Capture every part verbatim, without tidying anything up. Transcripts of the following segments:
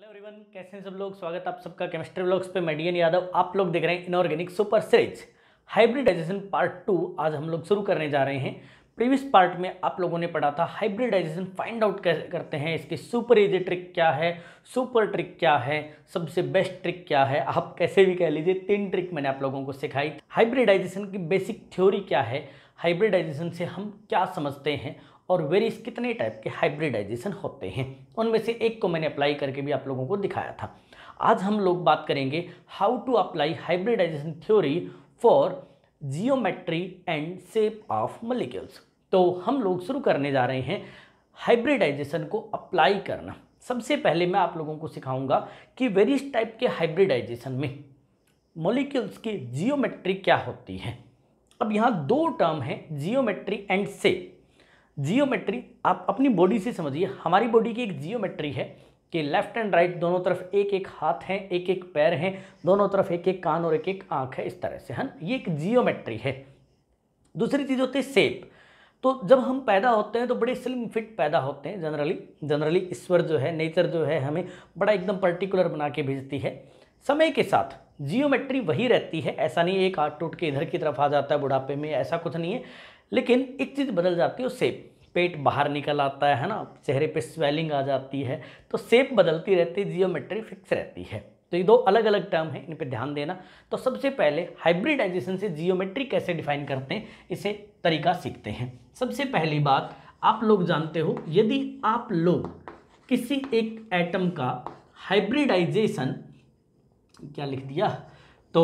Everyone, कैसे हैं सब लोग। स्वागत आप सबका केमिस्ट्री व्लॉग्स पे। मैं डी एन यादव। आप लोग देख रहे हैं inorganic super series hybridization part two. आज हम लोग शुरू करने जा रहे हैं। प्रीवियस पार्ट में आप लोगों ने पढ़ा था हाइब्रिडाइजेशन फाइंड आउट कैसे करते हैं, इसकी सुपर इजी ट्रिक क्या है, सुपर ट्रिक क्या है, सबसे बेस्ट ट्रिक क्या है, आप कैसे भी कह लीजिए। तीन ट्रिक मैंने आप लोगों को सिखाई। हाइब्रिडाइजेशन की बेसिक थ्योरी क्या है, हाइब्रिडाइजेशन से हम क्या समझते हैं और वेरियस कितने टाइप के हाइब्रिडाइजेशन होते हैं, उनमें से एक को मैंने अप्लाई करके भी आप लोगों को दिखाया था। आज हम लोग बात करेंगे how to apply hybridization theory for geometry and shape of molecules. तो हम लोग शुरू करने जा रहे हैं हाइब्रिडाइजेशन को अप्लाई करना। सबसे पहले मैं आप लोगों को सिखाऊंगा कि वेरियस टाइप के हाइब्रिडाइजेशन में मॉलिक्यूल्स की जियोमेट्री क्या होती है। अब यहाँ दो टर्म है, जियोमेट्री एंड शेप। जियोमेट्री आप अपनी बॉडी से समझिए। हमारी बॉडी की एक जियोमेट्री है कि लेफ्ट एंड राइट दोनों तरफ एक एक हाथ हैं, एक एक पैर हैं, दोनों तरफ एक एक कान और एक एक आंख है, इस तरह से है। ये एक जियोमेट्री है। दूसरी चीज़ होती है शेप। तो जब हम पैदा होते हैं तो बड़े स्लिम फिट पैदा होते हैं। जनरली जनरली ईश्वर जो है, नेचर जो है, हमें बड़ा एकदम पर्टिकुलर बना के भेजती है। समय के साथ जियोमेट्री वही रहती है। ऐसा नहीं एक हाथ टूट के इधर की तरफ आ जाता है बुढ़ापे में, ऐसा कुछ नहीं है। लेकिन एक चीज़ बदल जाती है, वो शेप। पेट बाहर निकल आता है है ना, चेहरे पे स्वेलिंग आ जाती है, तो शेप बदलती रहती है, जियोमेट्री फिक्स रहती है। तो ये दो अलग अलग टर्म हैं, इन पे ध्यान देना। तो सबसे पहले हाइब्रिडाइजेशन से जियोमेट्री कैसे डिफाइन करते हैं, इसे तरीका सीखते हैं। सबसे पहली बात, आप लोग जानते हो यदि आप लोग किसी एक एटम का हाइब्रिडाइजेशन, क्या लिख दिया, तो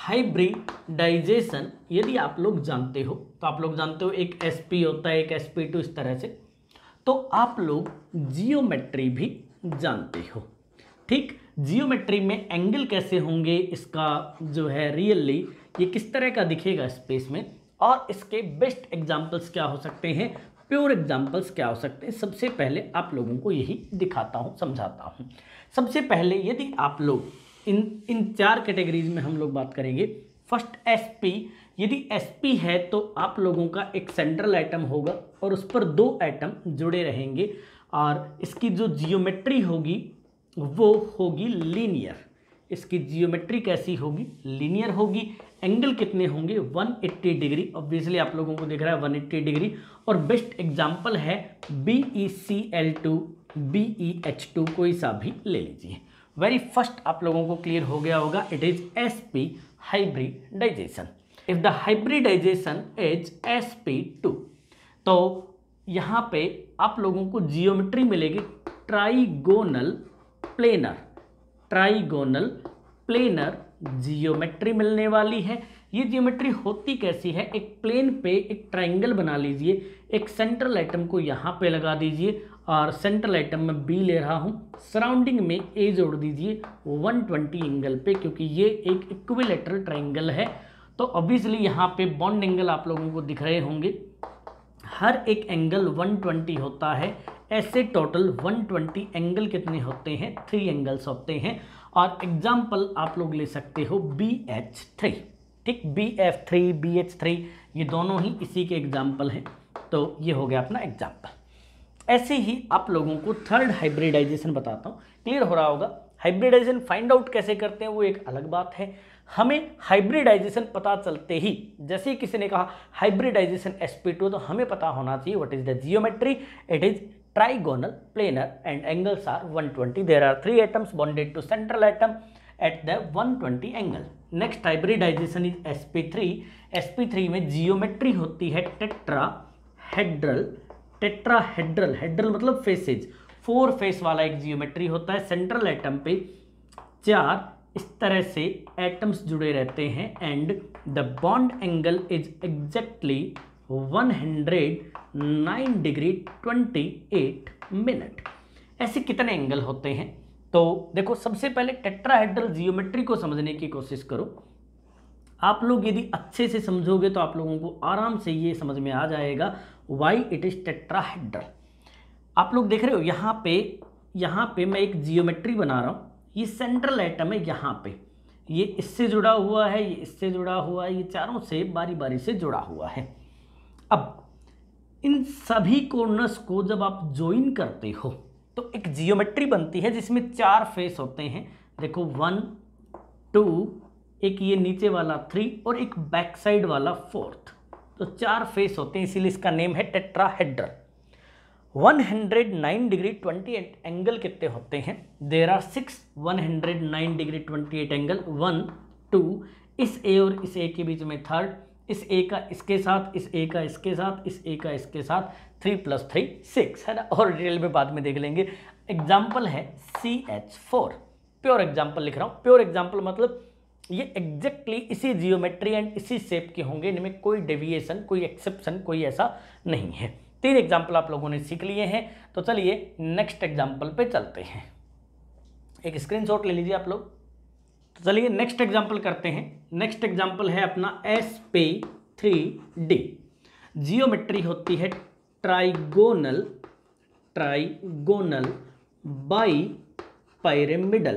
हाइब्रिडाइजेशन यदि आप लोग जानते हो, तो आप लोग जानते हो एक sp होता है, एक एस पी टू, इस तरह से। तो आप लोग जियोमेट्री भी जानते हो, ठीक। जियोमेट्री में एंगल कैसे होंगे, इसका जो है रियली ये किस तरह का दिखेगा स्पेस में, और इसके बेस्ट एग्जांपल्स क्या हो सकते हैं, प्योर एग्जांपल्स क्या हो सकते हैं, सबसे पहले आप लोगों को यही दिखाता हूँ, समझाता हूँ। सबसे पहले यदि आप लोग इन इन चार कैटेगरीज में हम लोग बात करेंगे। फर्स्ट sp, यदि sp है तो आप लोगों का एक सेंट्रल एटम होगा और उस पर दो एटम जुड़े रहेंगे, और इसकी जो जियोमेट्री होगी वो होगी लीनियर। इसकी जियोमेट्री कैसी होगी, लीनियर होगी। एंगल कितने होंगे, एक सौ अस्सी डिग्री। ऑब्वियसली आप लोगों को दिख रहा है एक सौ अस्सी डिग्री। और बेस्ट एग्जांपल है B E C L two, B E H two, कोई सा भी ले लीजिए। वेरी फर्स्ट आप लोगों को क्लियर हो गया होगा, it is sp, hybridization. If the hybridization is S P two, तो यहाँ पे आप लोगों को जियोमेट्री मिलेगी trigonal planar. Trigonal planar geometry मिलने वाली है। ये जियोमेट्री होती कैसी है, एक प्लेन पे एक ट्राइंगल बना लीजिए, एक सेंट्रल एटम को यहाँ पे लगा दीजिए, और सेंट्रल एटम में बी ले रहा हूँ, सराउंडिंग में ए जोड़ दीजिए एक सौ बीस एंगल पे, क्योंकि ये एक इक्विलेटरल ट्राइंगल है। तो ऑब्वियसली यहाँ पे बॉन्ड एंगल आप लोगों को दिख रहे होंगे, हर एक एंगल एक सौ बीस होता है। ऐसे टोटल एक सौ बीस एंगल कितने होते हैं, थ्री एंगल्स होते हैं। और एग्जाम्पल आप लोग ले सकते हो बी एच थ्री, ठीक, B F three, B H three, ये दोनों ही इसी के एग्जाम्पल हैं। तो ये हो गया अपना एग्जाम्पल। ऐसे ही आप लोगों को थर्ड हाइब्रिडाइजेशन बताता हूँ, क्लियर हो रहा होगा। हाइब्रिडाइजेशन फाइंड आउट कैसे करते हैं वो एक अलग बात है। हमें हाइब्रिडाइजेशन पता चलते ही, जैसे ही किसी ने कहा हाइब्रिडाइजेशन एस पी टू, तो हमें पता होना चाहिए what is the geometry, it is trigonal planar and angles are एक सौ बीस। There are three atoms bonded to central atom at the एक सौ बीस angle. Next hybridization is S P three. S P three में geometry होती है tetrahedral. Tetrahedral, हेड्रल मतलब फेसेज, फोर फेस वाला एक जियोमेट्री होता है। सेंट्रल एटम पे चार इस तरह से एटम्स जुड़े रहते हैं, and the bond angle is exactly एक सौ नौ डिग्री अट्ठाईस मिनट। ऐसे कितने एंगल होते हैं, तो देखो सबसे पहले टेट्राहेड्रल जियोमेट्री को समझने की कोशिश करो। आप लोग यदि अच्छे से समझोगे तो आप लोगों को आराम से ये समझ में आ जाएगा वाई इट इज टेट्राहेड्रल। आप लोग देख रहे हो यहाँ पे, यहाँ पे मैं एक जियोमेट्री बना रहा हूँ। ये सेंट्रल एटम है, यहाँ पे ये इससे जुड़ा हुआ है, ये इससे जुड़ा हुआ है, ये चारों से बारी बारी से जुड़ा हुआ है। अब इन सभी कॉर्नर्स को जब आप ज्वाइन करते हो तो एक जियोमेट्री बनती है जिसमें चार फेस होते हैं। देखो वन टू, एक ये नीचे वाला थ्री और एक बैक साइड वाला फोर्थ, तो चार फेस होते हैं, इसीलिए इसका नेम है tetrahedral. One hundred nine degree twenty eight angle कितने होते हैं? There are six one hundred nine degree twenty eight angle. One two, इस ए और इस ए के बीच में थर्ड, इस ए का इसके साथ, इस ए का इसके साथ, इस ए का इसके साथ, थ्री प्लस थ्री सिक्स, है ना। और डिटेल में बाद में देख लेंगे। एग्जाम्पल है C H four, pure example लिख रहा हूँ। प्योर एग्जाम्पल मतलब ये एग्जैक्टली इसी जियोमेट्री एंड इसी शेप के होंगे, इनमें कोई डेविएशन, कोई एक्सेप्शन, कोई ऐसा नहीं है। तीन एग्जाम्पल आप लोगों ने सीख लिए हैं, तो चलिए नेक्स्ट एग्जाम्पल पे चलते हैं। एक स्क्रीनशॉट ले लीजिए आप लोग। तो चलिए नेक्स्ट एग्जाम्पल करते हैं। नेक्स्ट एग्जाम्पल है अपना S P three D. Geometry होती है ट्राइगोनल, ट्राइगोनल बाई पायरेमिडल,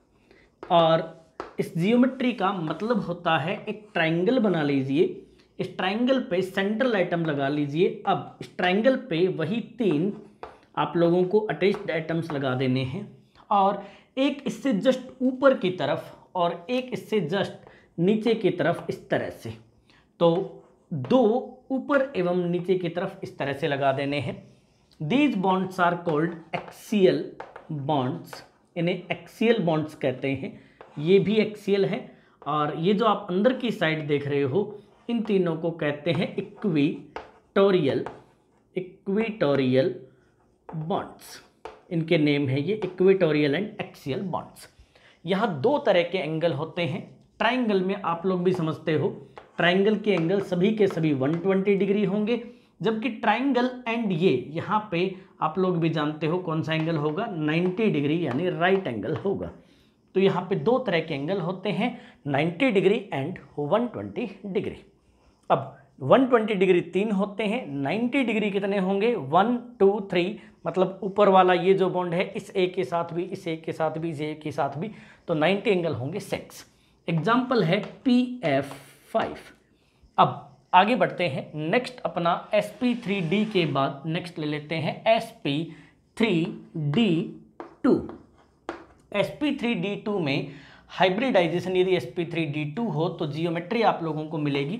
और इस जियोमेट्री का मतलब होता है एक ट्राइंगल बना लीजिए, इस ट्राइंगल पे सेंट्रल आइटम लगा लीजिए। अब इस ट्राइंगल पे वही तीन आप लोगों को अटैच्ड आइटम्स लगा देने हैं, और एक इससे जस्ट ऊपर की तरफ और एक इससे जस्ट नीचे की तरफ, इस तरह से। तो दो ऊपर एवं नीचे की तरफ इस तरह से लगा देने हैं। These bonds are called axial bonds, इन्हें एक्सियल बॉन्ड्स कहते हैं। ये भी एक्सियल है, और ये जो आप अंदर की साइड देख रहे हो, इन तीनों को कहते हैं इक्विटोरियल, इक्विटोरियल बॉन्ड्स। इनके नेम है ये इक्विटोरियल एंड एक्सियल बॉन्ड्स। यहाँ दो तरह के एंगल होते हैं। ट्राइंगल में आप लोग भी समझते हो, ट्राइंगल के एंगल सभी के सभी वन ट्वेंटी डिग्री होंगे, जबकि ट्राइंगल एंड ये यहाँ पे आप लोग भी जानते हो कौन सा एंगल होगा, नाइन्टी डिग्री यानी राइट एंगल होगा। तो यहाँ पे दो तरह के एंगल होते हैं, ninety degree and one twenty degree. अब वन ट्वेंटी डिग्री तीन होते हैं, नाइन्टी डिग्री कितने होंगे? वन टू थ्री, मतलब ऊपर वाला ये जो बॉन्ड है इस ए के साथ भी, इस ए के साथ भी, इस ए के साथ भी, तो नाइन्टी एंगल होंगे सिक्स। एग्जाम्पल है पी एफ फाइव। अब आगे बढ़ते हैं। नेक्स्ट अपना एस पी थ्री डी के बाद नेक्स्ट ले लेते हैं S P three D two. S P three D two में हाइब्रिडाइजेशन यदि S P three D two हो तो जियोमेट्री आप लोगों को मिलेगी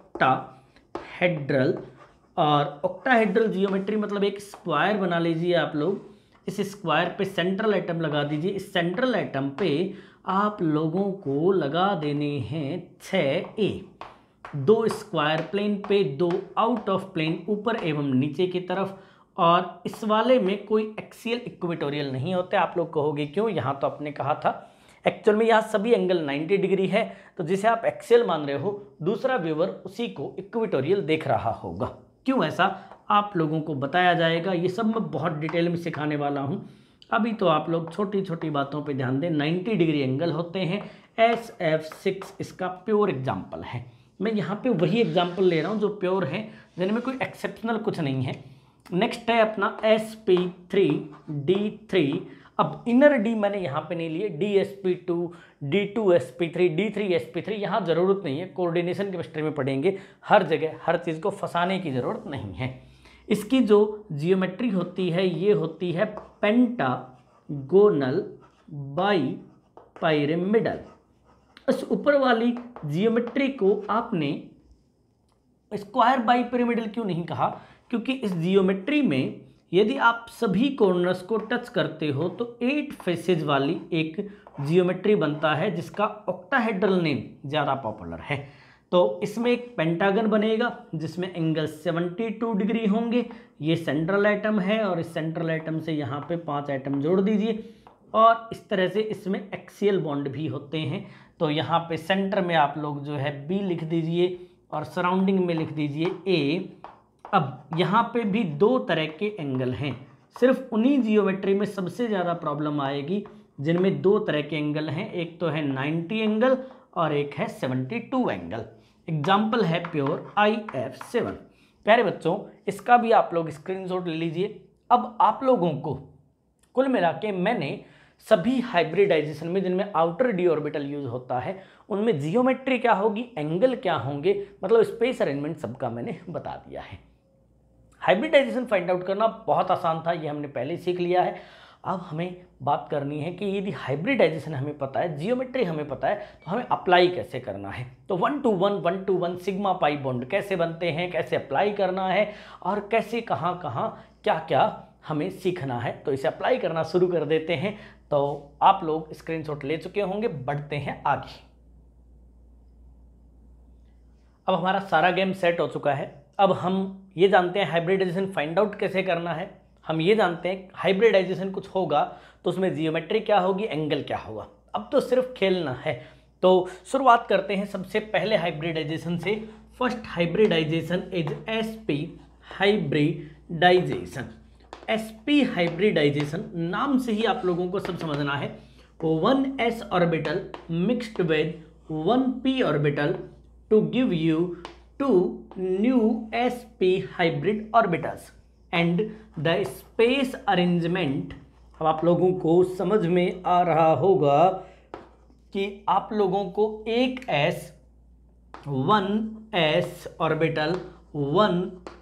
ऑक्टाहेड्रल, और ऑक्टाहेड्रल जियोमेट्री मतलब एक स्क्वायर बना लीजिए आप लोग। इस स्क्वायर पे सेंट्रल आइटम लगा दीजिए। इस सेंट्रल आइटम पे आप लोगों को लगा देने हैं छः ए, दो स्क्वायर प्लेन पे, दो आउट ऑफ प्लेन ऊपर एवं नीचे की तरफ, और इस वाले में कोई एक्सियल इक्वेटोरियल नहीं होते। आप लोग कहोगे क्यों, यहाँ तो आपने कहा था। एक्चुअल में यहाँ सभी एंगल नाइन्टी डिग्री है, तो जिसे आप एक्सियल मान रहे हो दूसरा व्यूअर उसी को इक्वेटोरियल देख रहा होगा। क्यों ऐसा आप लोगों को बताया जाएगा, ये सब मैं बहुत डिटेल में सिखाने वाला हूँ। अभी तो आप लोग छोटी छोटी बातों पे ध्यान दें। नाइन्टी डिग्री एंगल होते हैं। एस एफ सिक्स इसका प्योर एग्जाम्पल है। मैं यहाँ पे वही एग्जाम्पल ले रहा हूँ जो प्योर है, जिनमें कोई एक्सेप्शनल कुछ नहीं है। नेक्स्ट है अपना S P three D three. अब इनर डी मैंने यहाँ पे नहीं लिए, D S P two, D two S P three, D three S P three, यहाँ ज़रूरत नहीं है। कोऑर्डिनेशन केमिस्ट्री में पढ़ेंगे, हर जगह हर चीज़ को फंसाने की ज़रूरत नहीं है। इसकी जो जियोमेट्री होती है ये होती है पेंटागोनल बाई पायरेमिडल। इस ऊपर वाली जियोमेट्री को आपने स्क्वायर बाई पिरामिडल क्यों नहीं कहा? क्योंकि इस जियोमेट्री में यदि आप सभी कॉर्नर्स को टच करते हो तो एट फेसेज वाली एक जियोमेट्री बनता है, जिसका ऑक्टाहेड्रल नेम ज़्यादा पॉपुलर है। तो इसमें एक पेंटागन बनेगा जिसमें एंगल सेवेंटी टू डिग्री होंगे। ये सेंट्रल आइटम है, और इस सेंट्रल आइटम से यहाँ पे पांच आइटम जोड़ दीजिए, और इस तरह से इसमें एक्सियल बॉन्ड भी होते हैं। तो यहाँ पे सेंटर में आप लोग जो है बी लिख दीजिए, और सराउंडिंग में लिख दीजिए ए। अब यहाँ पे भी दो तरह के एंगल हैं। सिर्फ उन्हीं जियोमेट्री में सबसे ज़्यादा प्रॉब्लम आएगी जिनमें दो तरह के एंगल हैं। एक तो है नाइन्टी एंगल और एक है सेवेंटी टू एंगल। एग्जाम्पल है प्योर आई एफ सेवन। प्यारे बच्चों, इसका भी आप लोग स्क्रीनशॉट ले लीजिए। अब आप लोगों को कुल मिला के मैंने सभी हाइब्रिडाइजेशन में जिनमें आउटर डी ऑर्बिटल यूज होता है उनमें जियोमेट्री क्या होगी, एंगल क्या होंगे, मतलब स्पेस अरेंजमेंट सबका मैंने बता दिया है। हाइब्रिडाइजेशन फाइंड आउट करना बहुत आसान था, ये हमने पहले सीख लिया है। अब हमें बात करनी है कि यदि हाइब्रिडाइजेशन हमें पता है, जियोमेट्री हमें पता है, तो हमें अप्लाई कैसे करना है। तो one two one one two one sigma pi bond कैसे बनते हैं, कैसे अप्लाई करना है और कैसे कहाँ कहाँ क्या क्या हमें सीखना है। तो इसे अप्लाई करना शुरू कर देते हैं। तो आप लोग स्क्रीनशॉट ले चुके होंगे, बढ़ते हैं आगे। अब हमारा सारा गेम सेट हो चुका है। अब हम ये जानते हैं हाइब्रिडाइजेशन फाइंड आउट कैसे करना है। हम ये जानते हैं हाइब्रिडाइजेशन कुछ होगा तो उसमें जियोमेट्री क्या होगी, एंगल क्या होगा। अब तो सिर्फ खेलना है। तो शुरुआत करते हैं सबसे पहले हाइब्रिडाइजेशन से। First hybridization is SP hybridization. SP hybridization नाम से ही आप लोगों को सब समझना है। One S orbital mixed with one P orbital to give you two new sp hybrid orbitals and the space arrangement। अब आप लोगों को समझ में आ रहा होगा कि आप लोगों को एक s one s orbital one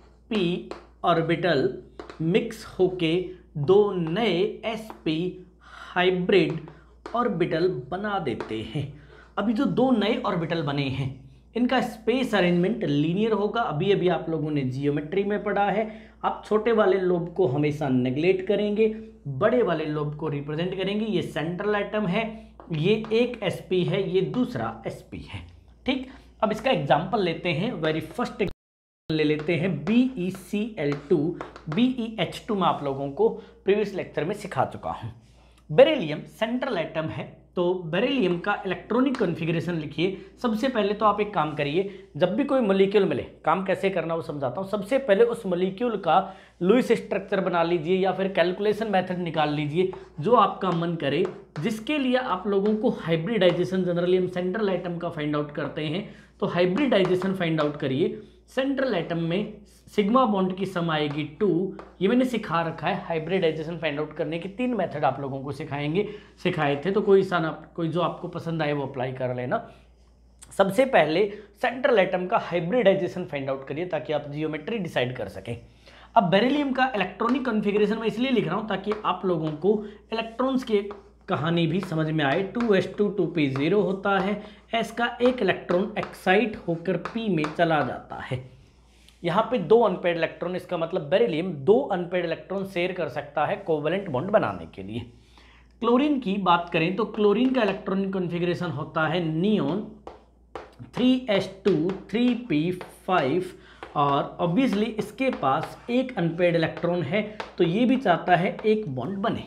p orbital mix होके दो नए sp हाइब्रिड ऑर्बिटल बना देते हैं। अभी जो दो नए ऑर्बिटल बने हैं इनका स्पेस अरेंजमेंट लीनियर होगा। अभी अभी आप लोगों ने जियोमेट्री में पढ़ा है। आप छोटे वाले लोब को हमेशा नेग्लेक्ट करेंगे, बड़े वाले लोब को रिप्रेजेंट करेंगे। ये सेंट्रल एटम है, ये एक एसपी है, ये दूसरा एसपी है। ठीक, अब इसका एग्जांपल लेते हैं। वेरी फर्स्ट एग्जांपल ले लेते हैं B E C L two. B E H two में आप लोगों को प्रीवियस लेक्चर में सिखा चुका हूँ। बेरिलियम सेंट्रल एटम है, तो बेरिलियम का इलेक्ट्रॉनिक कॉन्फ़िगरेशन लिखिए। सबसे पहले तो आप एक काम करिए, जब भी कोई मॉलिक्यूल मिले, काम कैसे करना वो समझाता हूँ। सबसे पहले उस मॉलिक्यूल का लुईस स्ट्रक्चर बना लीजिए या फिर कैलकुलेशन मेथड निकाल लीजिए, जो आपका मन करे। जिसके लिए आप लोगों को हाइब्रिडाइजेशन, जनरली हम सेंट्रल एटम का फाइंड आउट करते हैं, तो हाइब्रिडाइजेशन फाइंड आउट करिए। सेंट्रल एटम में सिग्मा बॉन्ड की सम आएगी टू। ये मैंने सिखा रखा है। हाइब्रिडाइजेशन फाइंड आउट करने के तीन मेथड आप लोगों को सिखाएंगे, सिखाए थे, तो कोई सा ना कोई जो आपको पसंद आए वो अप्लाई कर लेना। सबसे पहले सेंट्रल एटम का हाइब्रिडाइजेशन फाइंड आउट करिए ताकि आप जियोमेट्री डिसाइड कर सकें। अब बेरिलियम का इलेक्ट्रॉनिक कॉन्फ़िगरेशन मैं इसलिए लिख रहा हूँ ताकि आप लोगों को इलेक्ट्रॉन्स की कहानी भी समझ में आए। Two S two two P zero होता है। एस का एक इलेक्ट्रॉन एक्साइट होकर पी में चला जाता है। यहाँ पे दो अनपेड इलेक्ट्रॉन, इसका मतलब बेरिलियम दो अनपेड इलेक्ट्रॉन शेयर कर सकता है कोवेलेंट बॉन्ड बनाने के लिए। क्लोरीन की बात करें तो क्लोरीन का इलेक्ट्रॉनिक कॉन्फ़िगरेशन होता है neon three S two three P five, और ऑब्वियसली इसके पास एक अनपेड इलेक्ट्रॉन है, तो ये भी चाहता है एक बॉन्ड बने।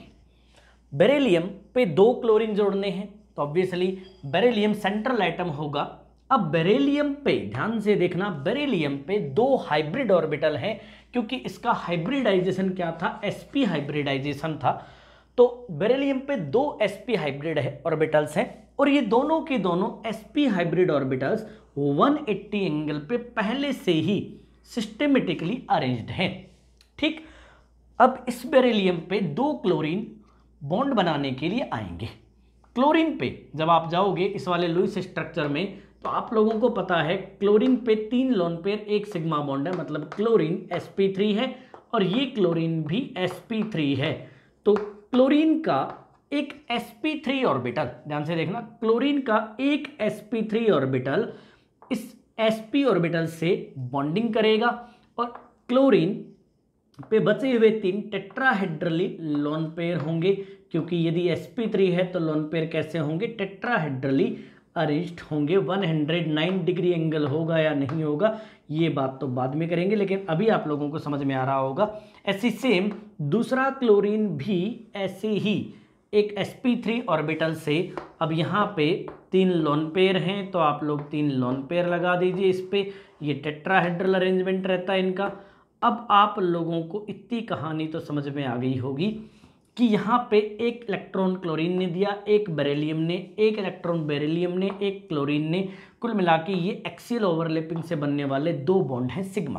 बेरिलियम पे दो क्लोरीन जोड़ने हैं, तो ऑब्वियसली बेरिलियम सेंट्रल एटम होगा। अब बेरिलियम पे ध्यान से देखना, बेरिलियम पे दो हाइब्रिड ऑर्बिटल हैं, क्योंकि इसका हाइब्रिडाइजेशन क्या था, एसपी हाइब्रिडाइजेशन था। तो बेरिलियम पे दो एसपी हाइब्रिड है ऑर्बिटल्स हैं, और ये दोनों के दोनों SP hybrid orbitals one eighty angle पे पहले से ही सिस्टेमेटिकली अरेंज्ड हैं। ठीक, अब इस बेरिलियम पे दो क्लोरीन बॉन्ड बनाने के लिए आएंगे। क्लोरीन पे जब आप जाओगे इस वाले लुईस स्ट्रक्चर में, तो आप लोगों को पता है क्लोरीन पे तीन लोन पेयर एक सिग्मा बॉन्ड है, मतलब क्लोरीन एस पी थ्री है और ये क्लोरीन भी एस पी थ्री है। तो क्लोरीन का एक एस पी थ्री ऑर्बिटल, ध्यान से देखना, क्लोरीन का एक एस पी थ्री ऑर्बिटल इस एस पी ऑर्बिटल से बॉन्डिंग करेगा, और क्लोरीन पे बचे हुए तीन टेट्राहेड्रली लोन पेयर होंगे, क्योंकि यदि एस पी थ्री है तो लोन पेयर कैसे होंगे, टेट्राहेड्रली अरेंज्ड होंगे। One hundred nine degree angle होगा या नहीं होगा ये बात तो बाद में करेंगे, लेकिन अभी आप लोगों को समझ में आ रहा होगा। ऐसी सेम दूसरा क्लोरीन भी ऐसे ही एक एस पी थ्री ऑर्बिटल से, अब यहाँ पे तीन लोन पेयर हैं तो आप लोग तीन लोन पेयर लगा दीजिए इस पे, ये टेट्राहेड्रल अरेंजमेंट रहता है इनका। अब आप लोगों को इतनी कहानी तो समझ में आ गई होगी कि यहाँ पे एक इलेक्ट्रॉन क्लोरीन ने दिया, एक बेरिलियम ने, एक इलेक्ट्रॉन बेरिलियम ने, एक क्लोरीन ने, कुल मिला के ये एक्सियल ओवरलैपिंग से बनने वाले दो बॉन्ड हैं सिग्मा।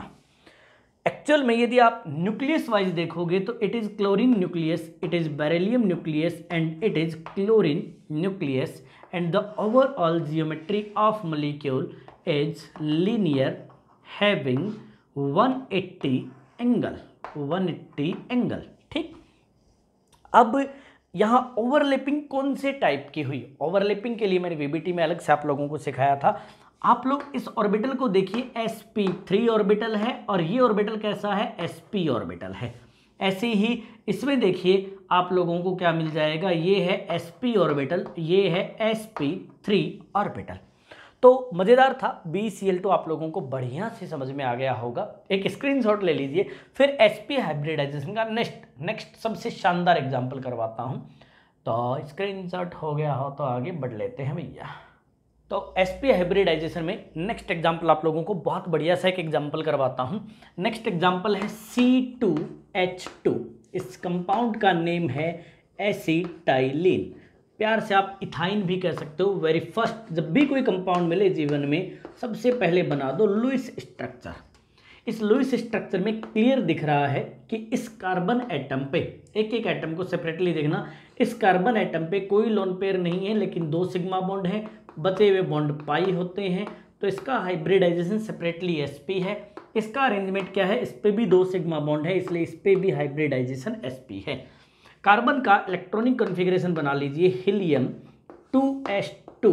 एक्चुअल में यदि आप न्यूक्लियस वाइज देखोगे तो it is chlorine nucleus, it is beryllium nucleus and it is chlorine nucleus, and the overall geometry of molecule is linear having one eighty angle, one eighty angle. ठीक, अब यहाँ overlapping कौन से type की हुई? Overlapping के लिए मैंने वीबीटी में अलग से आप लोगों को सिखाया था। आप लोग इस ऑर्बिटल को देखिए, एस पी थ्री ऑर्बिटल है और ये ऑर्बिटल कैसा है? एस पी ऑर्बिटल है। ऐसे ही इसमें देखिए आप लोगों को क्या मिल जाएगा, ये है एस पी ऑर्बिटल, ये है एस पी थ्री ऑर्बिटल। तो मज़ेदार था। बी सी एल टू आप लोगों को बढ़िया से समझ में आ गया होगा। एक स्क्रीनशॉट ले लीजिए। फिर एस पी हाइब्रिडाइजेशन का नेक्स्ट नेक्स्ट सबसे शानदार एग्जाम्पल करवाता हूँ। तो स्क्रीनशॉट हो गया हो तो आगे बढ़ लेते हैं भैया। तो एस पी हाइब्रिडाइजेशन में नेक्स्ट एग्जाम्पल आप लोगों को बहुत बढ़िया सा एक एग्जाम्पल करवाता हूँ। नेक्स्ट एग्जाम्पल है सी टू एच टू। इस कंपाउंड का नेम है एसिटाइलिन। प्यार से आप इथाइन भी कह सकते हो। वेरी फर्स्ट जब भी कोई कंपाउंड मिले जीवन में, सबसे पहले बना दो लुईस स्ट्रक्चर। इस लुईस स्ट्रक्चर में क्लियर दिख रहा है कि इस कार्बन एटम पे, एक एक एटम को सेपरेटली देखना, इस कार्बन एटम पे कोई लोन पेयर नहीं है, लेकिन दो सिग्मा बॉन्ड है, बचे हुए बॉन्ड पाई होते हैं। तो इसका हाइब्रिडाइजेशन सेपरेटली एसपी है। इसका अरेंजमेंट क्या है? इस पे भी दो सिग्मा बॉन्ड है, इसलिए इस पे भी हाइब्रिडाइजेशन एसपी है। कार्बन का इलेक्ट्रॉनिक कॉन्फ़िगरेशन बना लीजिए, helium two S two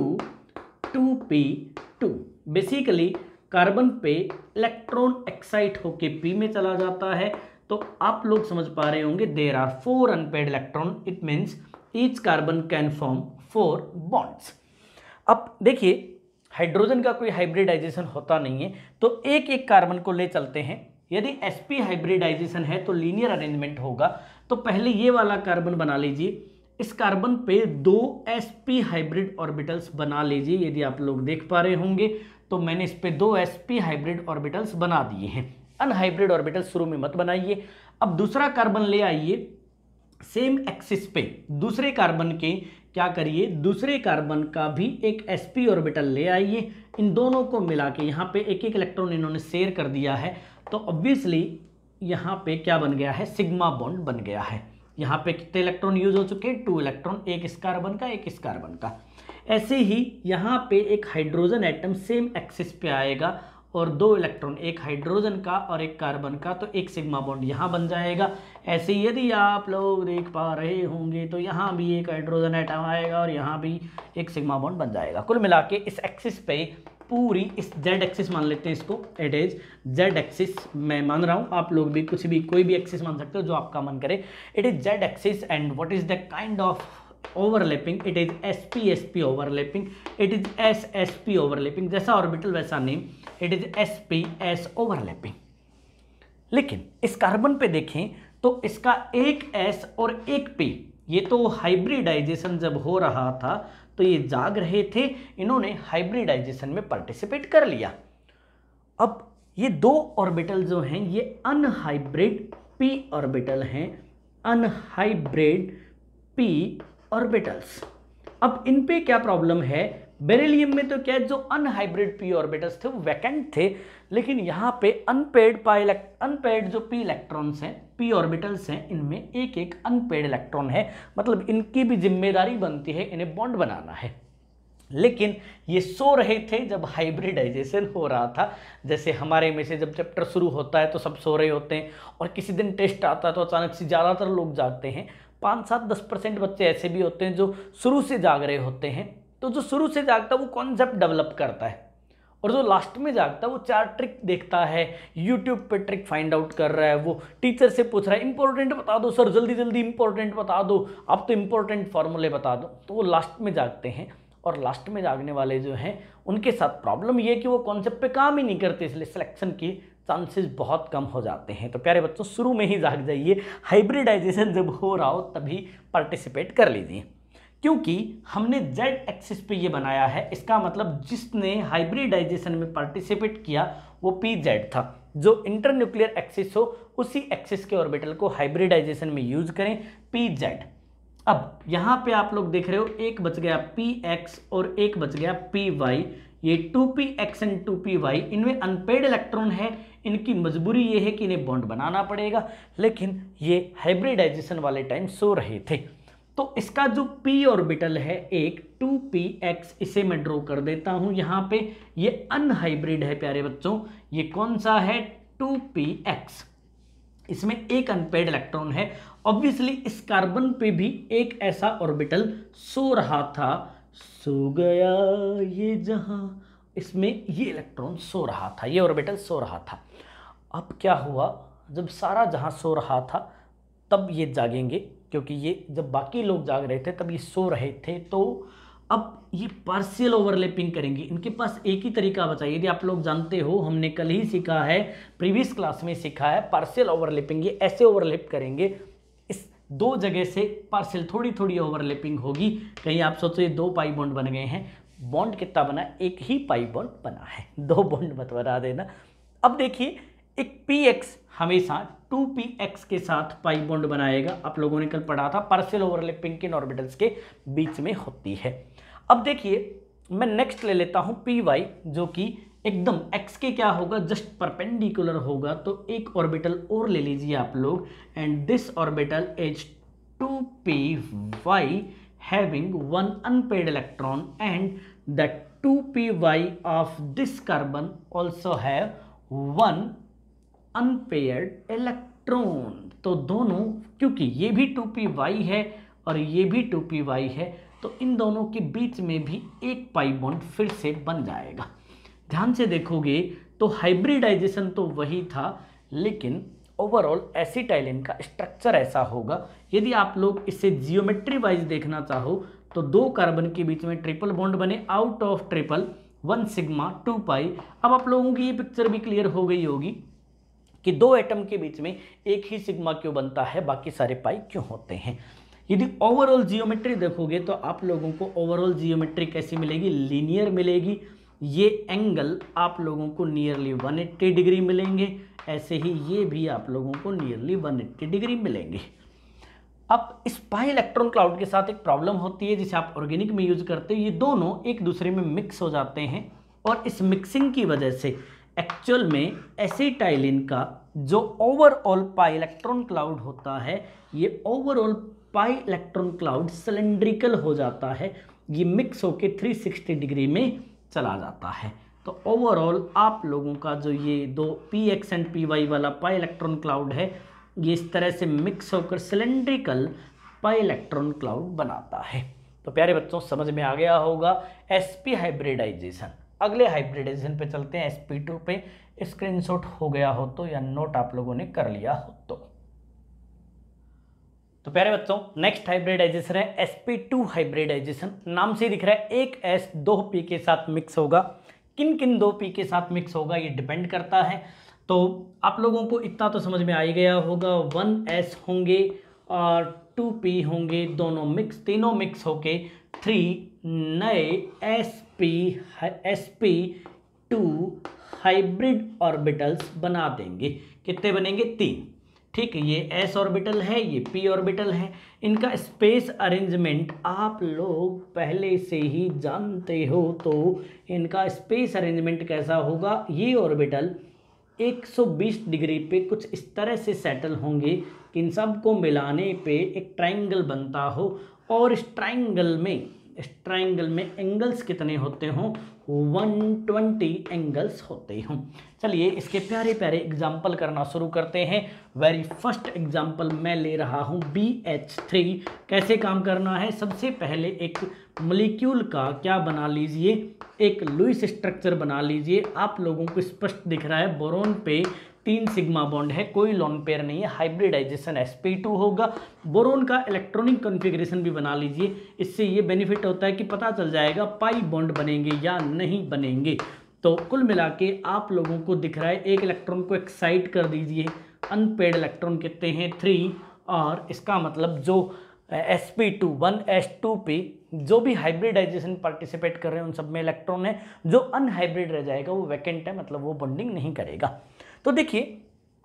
two P two. Basically carbon पे इलेक्ट्रॉन एक्साइट होके पी में चला जाता है। तो आप लोग समझ पा रहे होंगे, there are four unpaired electron, it means each carbon can form four bonds. अब देखिए हाइड्रोजन का कोई हाइब्रिडाइजेशन होता नहीं है, तो एक एक कार्बन को ले चलते हैं। यदि sp हाइब्रिडाइजेशन है तो लीनियर अरेंजमेंट होगा। तो पहले ये वाला कार्बन बना लीजिए, इस कार्बन पे दो sp हाइब्रिड ऑर्बिटल्स बना लीजिए। यदि आप लोग देख पा रहे होंगे तो मैंने इस पे दो sp हाइब्रिड ऑर्बिटल्स बना दिए हैं। अनहाइब्रिड ऑर्बिटल्स शुरू में मत बनाइए। अब दूसरा कार्बन ले आइए, सेम एक्सिस पे दूसरे कार्बन के क्या करिए, दूसरे कार्बन का भी एक sp ऑर्बिटल ले आइए। इन दोनों को मिला के यहाँ पे एक एक इलेक्ट्रॉन इन्होंने शेयर कर दिया है। तो ऑब्वियसली यहाँ पे क्या बन गया है? सिग्मा बॉन्ड बन गया है। यहाँ पे कितने इलेक्ट्रॉन यूज हो चुके हैं? टू इलेक्ट्रॉन, एक इस कार्बन का एक इस कार्बन का। ऐसे ही यहाँ पे एक हाइड्रोजन एटम सेम एक्सिस पे आएगा और दो इलेक्ट्रॉन, एक हाइड्रोजन का और एक कार्बन का, तो एक सिग्मा बॉन्ड यहाँ बन जाएगा। ऐसे यदि आप लोग देख पा रहे होंगे तो यहाँ भी एक हाइड्रोजन एटम आएगा और यहाँ भी एक सिग्मा बॉन्ड बन जाएगा। कुल मिला के इस एक्सिस पे पूरी, इस जेड एक्सिस मान लेते हैं इसको, इट इज जेड एक्सिस मैं मान रहा हूँ, आप लोग भी कुछ भी कोई भी एक्सिस मान सकते हो जो आपका मन करे। It is z axis and what is the kind of overlapping? It is sp sp overlapping, it is s sp overlapping, जैसा ऑर्बिटल वैसा name, it is sp s overlapping। लेकिन इस कार्बन पे देखें तो इसका एक s और एक p, ये तो हाइब्रिडाइजेशन जब हो रहा था तो ये जाग रहे थे, इन्होंने हाइब्रिडाइजेशन में पार्टिसिपेट कर लिया। अब ये दो ऑर्बिटल जो हैं ये अनहाइब्रिड p ऑर्बिटल हैं, अनहाइब्रिड p ऑर्बिटल्स। अब इन पे क्या प्रॉब्लम है? बेरिलियम में तो क्या है, जो अनहाइब्रिड p ऑर्बिटल्स थे वो वैकेंट थे, लेकिन यहाँ पे अनपेयर्ड पाई अनपेयर्ड जो p इलेक्ट्रॉन्स हैं, p ऑर्बिटल्स हैं, इनमें एक एक अनपेयर्ड इलेक्ट्रॉन है। मतलब इनकी भी जिम्मेदारी बनती है इन्हें बॉन्ड बनाना है। लेकिन ये सो रहे थे जब हाइब्रिडाइजेशन हो रहा था। जैसे हमारे में से जब चैप्टर शुरू होता है तो सब सो रहे होते हैं और किसी दिन टेस्ट आता है तो अचानक से ज़्यादातर लोग जागते हैं। पाँच सात दस परसेंट बच्चे ऐसे भी होते हैं जो शुरू से जाग रहे होते हैं। तो जो शुरू से जागता है वो कॉन्सेप्ट डेवलप करता है, और जो लास्ट में जागता है वो चार ट्रिक देखता है, यूट्यूब पे ट्रिक फाइंड आउट कर रहा है, वो टीचर से पूछ रहा है इंपॉर्टेंट बता दो सर, जल्दी जल्दी इंपॉर्टेंट बता दो, आप तो इंपॉर्टेंट फार्मूले बता दो। तो वो लास्ट में जागते हैं, और लास्ट में जागने वाले जो हैं उनके साथ प्रॉब्लम ये कि वो कॉन्सेप्ट पे काम ही नहीं करते, इसलिए सिलेक्शन की चांसेस बहुत कम हो जाते हैं। तो प्यारे बच्चों शुरू में ही जाग जाइए, हाइब्रिडाइजेशन जब हो रहा हो तभी पार्टिसिपेट कर लीजिए, क्योंकि हमने जेड एक्सिस पे ये बनाया है। इसका मतलब जिसने हाइब्रिडाइजेशन में पार्टिसिपेट किया वो पी जेड था। जो इंटरन्यूक्लियर एक्सिस हो उसी एक्सिस के ऑर्बिटल को हाइब्रिडाइजेशन में यूज करें, पी जेड। अब यहाँ पे आप लोग देख रहे हो एक बच गया पी एक्स और एक बच गया पी वाई। ये two p x and two p y, इनमें अनपेड इलेक्ट्रॉन है, इनकी मजबूरी ये है कि इन्हें बॉन्ड बनाना पड़ेगा, लेकिन ये हाइब्रिडाइजेशन वाले टाइम सो रहे थे। तो इसका जो p ऑर्बिटल है एक टू पी एक्स, इसे मैं ड्रॉ कर देता हूं यहाँ पे। ये अनहाइब्रिड है प्यारे बच्चों, ये कौन सा है? Two p x. इसमें एक अनपेड इलेक्ट्रॉन है ऑब्वियसली इस कार्बन पे भी एक ऐसा ऑर्बिटल सो रहा था, सो गया ये जहां, इसमें ये इलेक्ट्रॉन सो रहा था, ये ऑर्बिटल सो रहा था। अब क्या हुआ, जब सारा जहां सो रहा था तब ये जागेंगे, क्योंकि ये जब बाकी लोग जाग रहे थे तब ये सो रहे थे, तो अब ये पार्शियल ओवरलैपिंग करेंगे। इनके पास एक ही तरीका बचा, यदि आप लोग जानते हो, हमने कल ही सीखा है, प्रीवियस क्लास में सीखा है, पार्शियल ओवरलैपिंग। ये ऐसे ओवरलैप करेंगे, इस दो जगह से पार्शियल थोड़ी थोड़ी ओवरलैपिंग होगी। कहीं आप सोचो ये दो पाई बॉन्ड बन गए हैं, बॉन्ड कितना बना, एक ही पाई बॉन्ड बना है, दो बॉन्ड मत बना देना। अब देखिए एक पी एक्स हमेशा टू पी एक्स के साथ पाई बॉन्ड बनाएगा, आप लोगों ने कल पढ़ा था, पार्शियल ओवरलैपिंग किन ऑर्बिटल्स के बीच में होती है। अब देखिए मैं नेक्स्ट ले लेता हूं पी वाई, जो कि एकदम एक्स के क्या होगा, जस्ट परपेंडिकुलर होगा। तो एक ऑर्बिटल और ले लीजिए आप लोग, and this orbital is two p y having one unpaired electron, and the two p y of this carbon also have one unpaired electron. तो दोनों, क्योंकि ये भी टू पी वाई है और ये भी टू पी वाई है, तो इन दोनों के बीच में भी एक पाई बॉन्ड फिर से बन जाएगा। ध्यान से देखोगे तो हाइब्रिडाइजेशन तो वही था, लेकिन ओवरऑल एसिटाइलिन का स्ट्रक्चर ऐसा होगा। यदि आप लोग इसे जियोमेट्री वाइज देखना चाहो तो दो कार्बन के बीच में ट्रिपल बॉन्ड बने, out of triple one sigma two pi. अब आप लोगों की ये पिक्चर भी क्लियर हो गई होगी कि दो एटम के बीच में एक ही सिग्मा क्यों बनता है, बाकी सारे पाई क्यों होते हैं। यदि ओवरऑल जियोमेट्री देखोगे तो आप लोगों को ओवरऑल जियोमेट्री कैसी मिलेगी, लीनियर मिलेगी। ये एंगल आप लोगों को नियरली एक सौ अस्सी डिग्री मिलेंगे, ऐसे ही ये भी आप लोगों को नियरली एक सौ अस्सी डिग्री मिलेंगे। अब इस पाई इलेक्ट्रॉन क्लाउड के साथ एक प्रॉब्लम होती है, जिसे आप ऑर्गेनिक में यूज करते हैं, ये दोनों एक दूसरे में मिक्स हो जाते हैं, और इस मिक्सिंग की वजह से एक्चुअल में एसिटाइलिन का जो ओवरऑल पाई इलेक्ट्रॉन क्लाउड होता है, ये overall pi electron cloud cylindrical हो जाता है, ये मिक्स होके तीन सौ साठ डिग्री में चला जाता है। तो ओवरऑल आप लोगों का जो ये दो p x and p y वाला पाई इलेक्ट्रॉन क्लाउड है, ये इस तरह से मिक्स होकर सिलेंड्रिकल पाई इलेक्ट्रॉन क्लाउड बनाता है। तो प्यारे बच्चों समझ में आ गया होगा एसपी हाइब्रिडाइजेशन। अगले हाइब्रिडाइजेशन पे चलते हैं, एस पी टू पे। स्क्रीनशॉट हो गया हो तो, या नोट आप लोगों ने कर लिया हो तो। तो प्यारे बच्चों नेक्स्ट हाइब्रिडाइजेशन है एस पी टू हाइब्रिडाइजेशन। नाम से दिख रहा है एक एस दो पी के साथ मिक्स होगा। किन किन दो पी के साथ मिक्स होगा ये डिपेंड करता है। तो आप लोगों को इतना तो समझ में आ ही गया होगा, वन एस होंगे और टू पी होंगे, दोनों मिक्स, तीनों मिक्स होके थ्री नए s p s P two hybrid orbitals बना देंगे। कितने बनेंगे? तीन। ठीक है, ये एस ऑर्बिटल है, ये पी ऑर्बिटल है। इनका स्पेस अरेंजमेंट आप लोग पहले से ही जानते हो, तो इनका स्पेस अरेंजमेंट कैसा होगा? ये ऑर्बिटल एक सौ बीस डिग्री पे कुछ इस तरह से सेटल होंगे कि इन सब को मिलाने पे एक ट्रायंगल बनता हो, और इस ट्रायंगल में इस ट्रायंगल में एंगल्स कितने होते हों? एक सौ बीस एंगल्स होते हों। चलिए इसके प्यारे प्यारे एग्जाम्पल करना शुरू करते हैं। वेरी फर्स्ट एग्जाम्पल मैं ले रहा हूं बी एच थ्री। कैसे काम करना है? सबसे पहले एक मॉलिक्यूल का क्या बना लीजिए, एक लुईस स्ट्रक्चर बना लीजिए। आप लोगों को स्पष्ट दिख रहा है, बोरोन पे तीन सिग्मा बॉन्ड है, कोई लोन पेयर नहीं है, हाइब्रिडाइजेशन एस पी टू होगा। बोरोन का इलेक्ट्रॉनिक कॉन्फ़िगरेशन भी बना लीजिए। इससे ये बेनिफिट होता है कि पता चल जाएगा पाई बॉन्ड बनेंगे या नहीं बनेंगे। तो कुल मिला के आप लोगों को दिख रहा है, एक इलेक्ट्रॉन को एक्साइट कर दीजिए। अनपेड इलेक्ट्रॉन कितने हैं? थ्री। और इसका मतलब जो s P two one s two p जो भी हाइब्रिडाइजेशन पार्टिसिपेट कर रहे हैं उन सब में इलेक्ट्रॉन है। जो अनहाइब्रिड रह जाएगा वो वैकेंट है, मतलब वो बॉन्डिंग नहीं करेगा। तो देखिए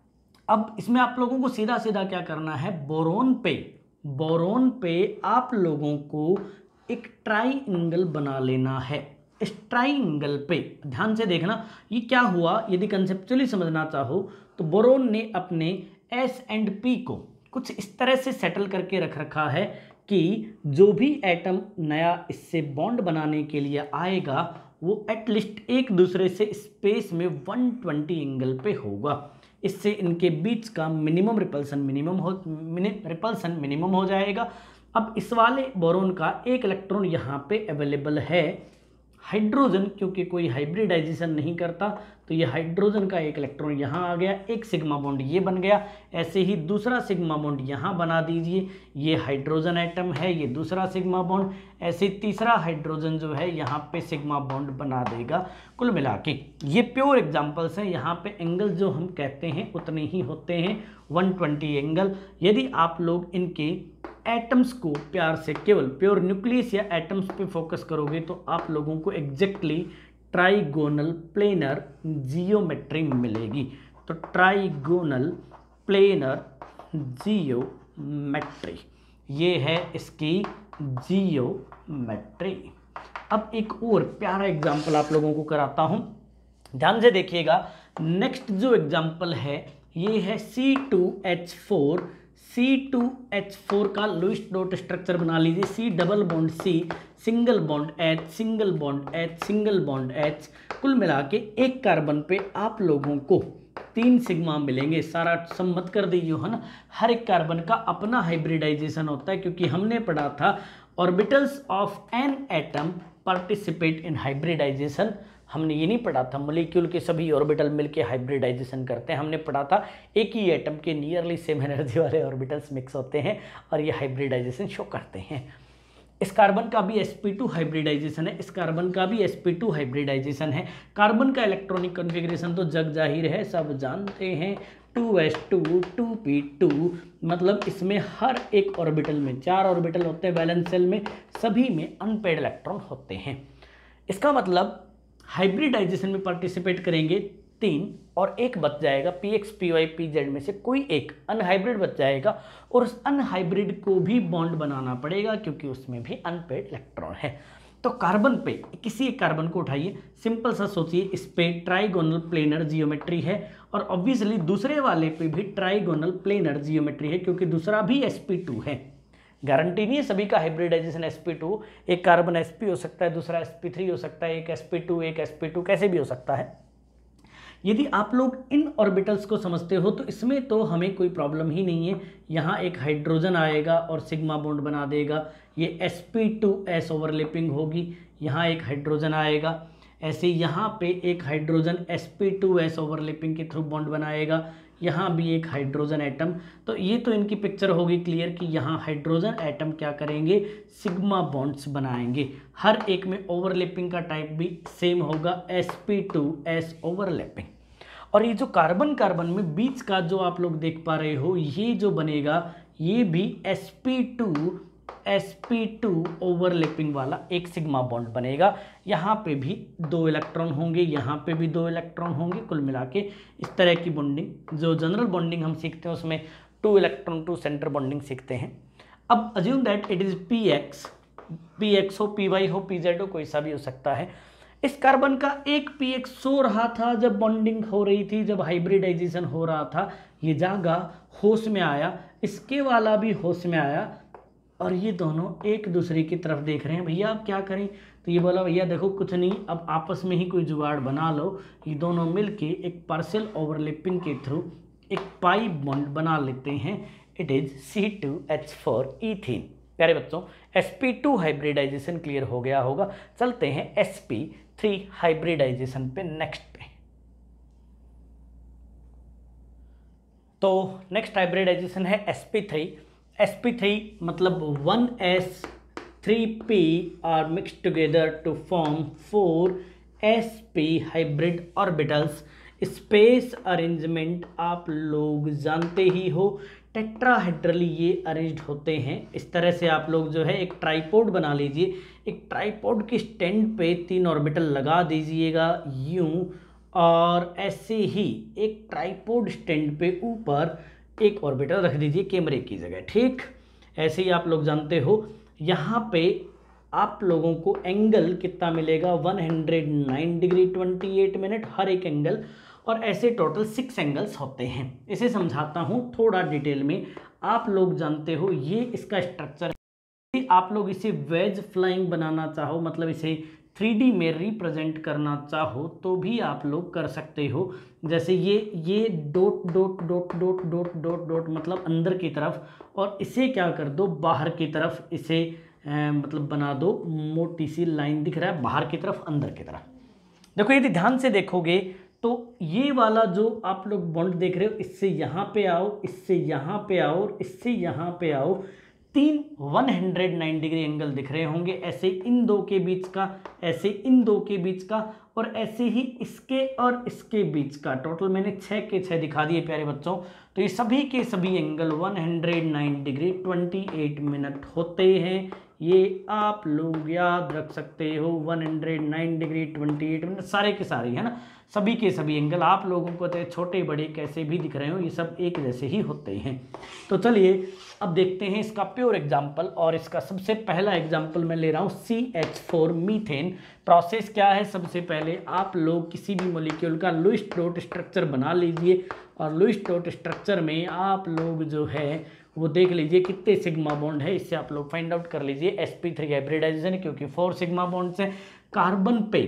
अब इसमें आप लोगों को सीधा सीधा क्या करना है, बोरोन पे बोरोन पे आप लोगों को एक ट्राइंगल बना लेना है। इस ट्राइंगल पे ध्यान से देखना, ये क्या हुआ यदि कंसेप्चुअली समझना चाहो तो बोरोन ने अपने एस एंड पी को कुछ इस तरह से सेटल करके रख रखा है कि जो भी एटम नया इससे बॉन्ड बनाने के लिए आएगा वो एटलीस्ट एक दूसरे से स्पेस में एक सौ बीस एंगल पे होगा। इससे इनके बीच का मिनिमम रिपल्सन मिनिमम हो रिपल्सन मिनिमम हो जाएगा। अब इस वाले बोरोन का एक इलेक्ट्रॉन यहाँ पे अवेलेबल है, हाइड्रोजन क्योंकि कोई हाइब्रिडाइजेशन नहीं करता तो ये हाइड्रोजन का एक इलेक्ट्रॉन यहाँ आ गया, एक सिग्मा बॉन्ड ये बन गया। ऐसे ही दूसरा सिग्मा बॉन्ड यहाँ बना दीजिए, ये हाइड्रोजन एटम है, ये दूसरा सिग्मा बॉन्ड, ऐसे तीसरा हाइड्रोजन जो है यहाँ पे सिग्मा बॉन्ड बना देगा। कुल मिला के ये प्योर एग्जाम्पल्स हैं। यहाँ पे एंगल जो हम कहते हैं उतने ही होते हैं, एक सौ बीस एंगल। यदि आप लोग इनके एटम्स को प्यार से केवल प्योर न्यूक्लियस या एटम्स पे फोकस करोगे तो आप लोगों को एग्जैक्टली ट्राइगोनल प्लेनर जियोमेट्री मिलेगी। तो ट्राइगोनल प्लेनर जियोमेट्री ये है इसकी जियोमेट्री। अब एक और प्यारा एग्जाम्पल आप लोगों को कराता हूं, ध्यान से देखिएगा। नेक्स्ट जो एग्जाम्पल है ये है C two H four. C two H four का लुईस डॉट स्ट्रक्चर बना लीजिए, C double bond C, single bond H, single bond H, single bond H. कुल मिला के एक कार्बन पे आप लोगों को तीन सिग्मा मिलेंगे। सारा सम्मत कर दीजिए है ना। हर एक कार्बन का अपना हाइब्रिडाइजेशन होता है, क्योंकि हमने पढ़ा था orbitals of an atom participate in hybridisation. हमने ये नहीं पढ़ा था मॉलिक्यूल के सभी ऑर्बिटल मिलके हाइब्रिडाइजेशन करते हैं। हमने पढ़ा था एक ही एटम के नियरली सेम एनर्जी वाले ऑर्बिटल्स मिक्स होते हैं और ये हाइब्रिडाइजेशन शो करते हैं। इस कार्बन का भी एस पी टू हाइब्रिडाइजेशन है, इस कार्बन का भी एस पी टू हाइब्रिडाइजेशन है। कार्बन का इलेक्ट्रॉनिक कॉन्फ़िगरेशन तो जग जाहिर है, सब जानते हैं, two S two, two P two, मतलब इसमें हर एक ऑर्बिटल में चार ऑर्बिटल होते हैं, वैलेंस शेल में सभी में अनपेड इलेक्ट्रॉन होते हैं। इसका मतलब हाइब्रिडाइजेशन में पार्टिसिपेट करेंगे तीन और एक बच जाएगा, p x p y p z में से कोई एक अनहाइब्रिड बच जाएगा और उस अनहाइब्रिड को भी बॉन्ड बनाना पड़ेगा क्योंकि उसमें भी अनपेड इलेक्ट्रॉन है। तो कार्बन पे किसी एक कार्बन को उठाइए, सिंपल सा सोचिए, इस पे ट्राइगोनल प्लेनर जियोमेट्री है और ऑब्वियसली दूसरे वाले पे भी ट्राइगोनल प्लेनर जियोमेट्री है क्योंकि दूसरा भी एस पी टू है। गारंटी नहीं है सभी का हाइब्रिडाइजेशन एस पी टू, एक कार्बन एस पी हो सकता है, दूसरा एस पी थ्री हो सकता है, एक एस पी टू, एक एस पी टू, कैसे भी हो सकता है। यदि आप लोग इन ऑर्बिटल्स को समझते हो तो इसमें तो हमें कोई प्रॉब्लम ही नहीं है। यहाँ एक हाइड्रोजन आएगा और सिग्मा बॉन्ड बना देगा, ये s P two s overlapping होगी, यहाँ एक हाइड्रोजन आएगा, ऐसे यहाँ पे एक hydrogen s P two s overlapping के थ्रू बॉन्ड बनाएगा, यहाँ भी एक हाइड्रोजन एटम। तो ये तो इनकी पिक्चर होगी क्लियर कि यहाँ हाइड्रोजन एटम क्या करेंगे, सिग्मा बॉन्ड्स बनाएंगे। हर एक में ओवरलैपिंग का टाइप भी सेम होगा, s P two s overlapping. और ये जो कार्बन कार्बन में बीच का जो आप लोग देख पा रहे हो, ये जो बनेगा ये भी s P two S P two overlapping वाला एक सिग्मा बॉन्ड बनेगा। यहाँ पे भी दो इलेक्ट्रॉन होंगे, यहाँ पे भी दो इलेक्ट्रॉन होंगे। कुल मिला के इस तरह की बॉन्डिंग, जो जनरल बॉन्डिंग हम सीखते हैं उसमें two electron two centre bonding सीखते हैं। अब assume that it is p x, p x हो, पी वाई हो, पी जेड हो, कोई सा भी हो सकता है। इस कार्बन का एक पी एक्स सो रहा था जब बॉन्डिंग हो रही थी, जब हाइब्रिडाइजेशन हो रहा था, ये जागा, होश में आया, इसके वाला भी होश में आया और ये दोनों एक दूसरे की तरफ देख रहे हैं, भैया आप क्या करें। तो ये बोला भैया देखो कुछ नहीं, अब आपस में ही कोई जुगाड़ बना लो। ये दोनों मिलके एक पार्शियल ओवरलैपिंग के थ्रू एक पाई बॉन्ड बना लेते हैं, it is C two H four ethene. प्यारे बच्चों, s P two hybridisation clear हो गया होगा। चलते हैं एस पी थ्री हाइब्रिडाइजेशन पे, नेक्स्ट पे। तो नेक्स्ट हाइब्रिडाइजेशन है s P three. S P three मतलब one s three p are mixed together to form four s p hybrid orbitals. Space arrangement आप लोग जानते ही हो, टेट्राहेड्रली ये अरेंज्ड होते हैं। इस तरह से आप लोग जो है एक ट्राइपॉड बना लीजिए, एक ट्राइपॉड के स्टैंड पे तीन ऑर्बिटल लगा दीजिएगा यूं, और ऐसे ही एक ट्राइपॉड स्टैंड पे ऊपर एक ऑर्बिटल रख दीजिए कैमरे की जगह। ठीक ऐसे ही आप लोग जानते हो, यहाँ पे आप लोगों को एंगल कितना मिलेगा, one hundred nine degree twenty eight minute हर एक एंगल, और ऐसे टोटल सिक्स एंगल्स होते हैं। इसे समझाता हूँ थोड़ा डिटेल में। आप लोग जानते हो ये इसका स्ट्रक्चर है। आप लोग इसे वेज फ्लाइंग बनाना चाहो, मतलब इसे थ्री डी में रिप्रेजेंट करना चाहो तो भी आप लोग कर सकते हो। जैसे ये ये dot dot dot dot dot dot dot मतलब अंदर की तरफ, और इसे क्या कर दो बाहर की तरफ, इसे ए, मतलब बना दो, मोटी सी लाइन दिख रहा है बाहर की तरफ अंदर की तरफ। देखो यदि ध्यान से देखोगे तो ये वाला जो आप लोग बॉन्ड देख रहे हो, इससे यहाँ पे आओ, इससे यहाँ पे आओ और इससे यहाँ पे आओ, तीन एक सौ नौ डिग्री एंगल दिख रहे होंगे, ऐसे इन दो के बीच का, ऐसे इन दो के बीच का, और ऐसे ही इसके और इसके बीच का। टोटल मैंने छः के छः दिखा दिए प्यारे बच्चों। तो ये सभी के सभी एंगल एक सौ नौ डिग्री अट्ठाईस मिनट होते हैं। ये आप लोग याद रख सकते हो, एक सौ नौ डिग्री अट्ठाईस मिनट सारे के सारे, है ना, सभी के सभी एंगल आप लोगों को तो छोटे बड़े कैसे भी दिख रहे हो, ये सब एक जैसे ही होते हैं। तो चलिए अब देखते हैं इसका प्योर एग्जाम्पल, और इसका सबसे पहला एग्जाम्पल मैं ले रहा हूँ C H four methane. Process क्या है, सबसे पहले आप लोग किसी भी मॉलिक्यूल का लुईस डॉट स्ट्रक्चर बना लीजिए, और लुईस डॉट स्ट्रक्चर में आप लोग जो है वो देख लीजिए कितने सिग्मा बॉन्ड है, इससे आप लोग फाइंड आउट कर लीजिए। एस पी थ्री हाइब्रिडाइजेशन है क्योंकि फोर सिग्मा बॉन्ड्स हैं। कार्बन पे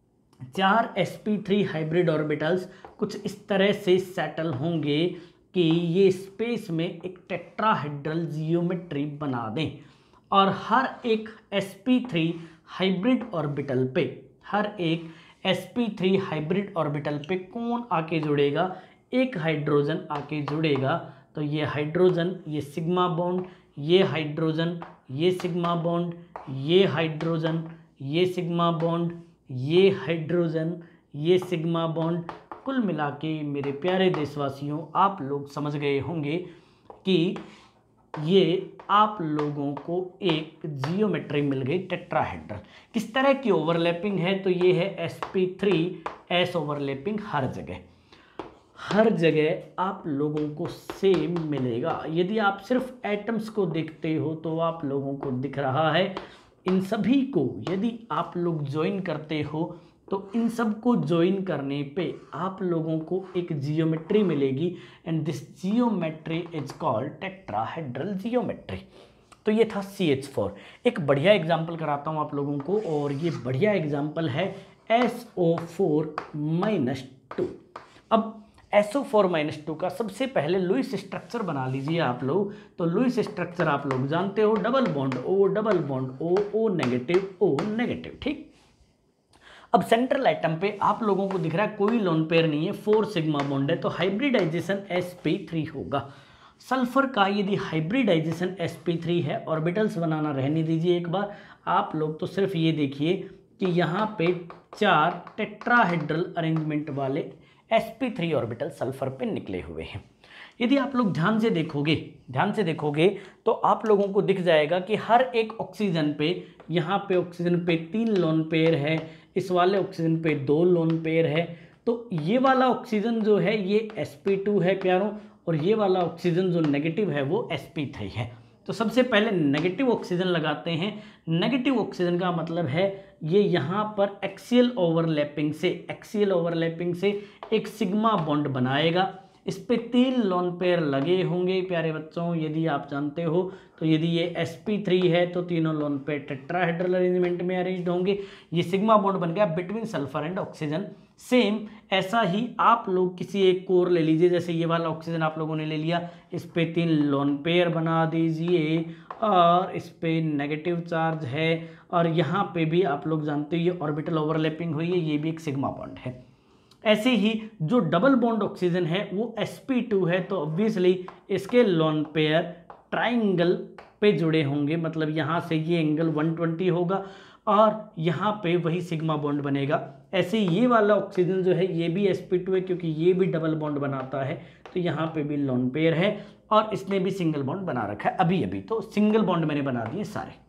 चार s P three hybrid orbitals कुछ इस तरह से सेटल होंगे कि ये स्पेस में एक टेट्राहेड्रल जियोमेट्री बना दें, और हर एक S P three hybrid orbital पे हर एक S P three hybrid orbital पे कौन आके जुड़ेगा, एक हाइड्रोजन आके जुड़ेगा। तो ये हाइड्रोजन, ये सिग्मा बॉन्ड, ये हाइड्रोजन, ये सिग्मा बॉन्ड, ये हाइड्रोजन, ये सिग्मा बॉन्ड, ये हाइड्रोजन, ये सिग्मा बॉन्ड। कुल मिला के मेरे प्यारे देशवासियों आप लोग समझ गए होंगे कि ये आप लोगों को एक जियोमेट्री मिल गई टेट्राहेड्रल। किस तरह की ओवरलैपिंग है, तो ये है s P three s overlapping, हर जगह हर जगह आप लोगों को सेम मिलेगा। यदि आप सिर्फ एटम्स को देखते हो तो आप लोगों को दिख रहा है, इन सभी को यदि आप लोग ज्वाइन करते हो तो इन सब को ज्वाइन करने पे आप लोगों को एक जियोमेट्री मिलेगी, and this geometry is called tetrahedral geometry. तो ये था सी एच फोर। एक बढ़िया एग्जाम्पल कराता हूँ आप लोगों को, और ये बढ़िया एग्जाम्पल है S O four minus two. अब S O four minus two का सबसे पहले लुईस स्ट्रक्चर बना लीजिए आप लोग। तो लुईस स्ट्रक्चर आप लोग जानते हो, double bond O, double bond O, O negative, O negative, ठीक। अब सेंट्रल एटम पे आप लोगों को दिख रहा है कोई लोन पेयर नहीं है, फोर सिग्मा बॉन्ड है, तो हाइब्रिडाइजेशन एस पी थ्री होगा। सल्फर का यदि हाइब्रिडाइजेशन एस पी थ्री है, ऑर्बिटल्स बनाना रहने दीजिए एक बार आप लोग, तो सिर्फ ये देखिए कि यहाँ पे चार टेट्राहेड्रल अरेंजमेंट वाले s P three orbital sulphur पे निकले हुए हैं। यदि आप लोग ध्यान से देखोगे ध्यान से देखोगे तो आप लोगों को दिख जाएगा कि हर एक ऑक्सीजन पे, यहाँ पे ऑक्सीजन पे तीन लोन पेयर है, इस वाले ऑक्सीजन पे दो लोन पेयर है। तो ये वाला ऑक्सीजन जो है ये एस पी टू है प्यारों, और ये वाला ऑक्सीजन जो नेगेटिव है वो एस पी थ्री है। तो सबसे पहले नेगेटिव ऑक्सीजन लगाते हैं। नेगेटिव ऑक्सीजन का मतलब है ये यहाँ पर एक्सियल ओवरलैपिंग से एक्सियल ओवरलैपिंग से एक सिग्मा बॉन्ड बनाएगा। इस पे तीन लोन पेयर लगे होंगे प्यारे बच्चों, यदि आप जानते हो। तो यदि ये एस पी थ्री है तो तीनों लोन पेयर टेट्राहेड्रल अरेंजमेंट में अरेंज होंगे। ये सिग्मा बॉन्ड बन गया between sulphur and oxygen. Same ऐसा ही आप लोग किसी एक कोर ले लीजिए, जैसे ये वाला ऑक्सीजन आप लोगों ने ले लिया, इस पे तीन लोन पेयर बना दीजिए, और इस पे नेगेटिव चार्ज है, और यहाँ पे भी आप लोग जानते हो ये ऑर्बिटल ओवरलैपिंग हुई है, ये भी एक सिग्मा बॉन्ड है। ऐसे ही जो डबल बॉन्ड ऑक्सीजन है वो एस पी टू है, तो ऑब्वियसली इसके लोन पेयर ट्राइंगल पे जुड़े होंगे, मतलब यहाँ से ये एंगल वन ट्वेंटी होगा और यहाँ पे वही सिग्मा बॉन्ड बनेगा। ऐसे ये वाला ऑक्सीजन जो है ये भी एस पी टू है क्योंकि ये भी डबल बॉन्ड बनाता है, तो यहाँ पे भी लोन पेयर है, और इसने भी सिंगल बॉन्ड बना रखा है अभी अभी। तो सिंगल बॉन्ड मैंने बना दिए सारे।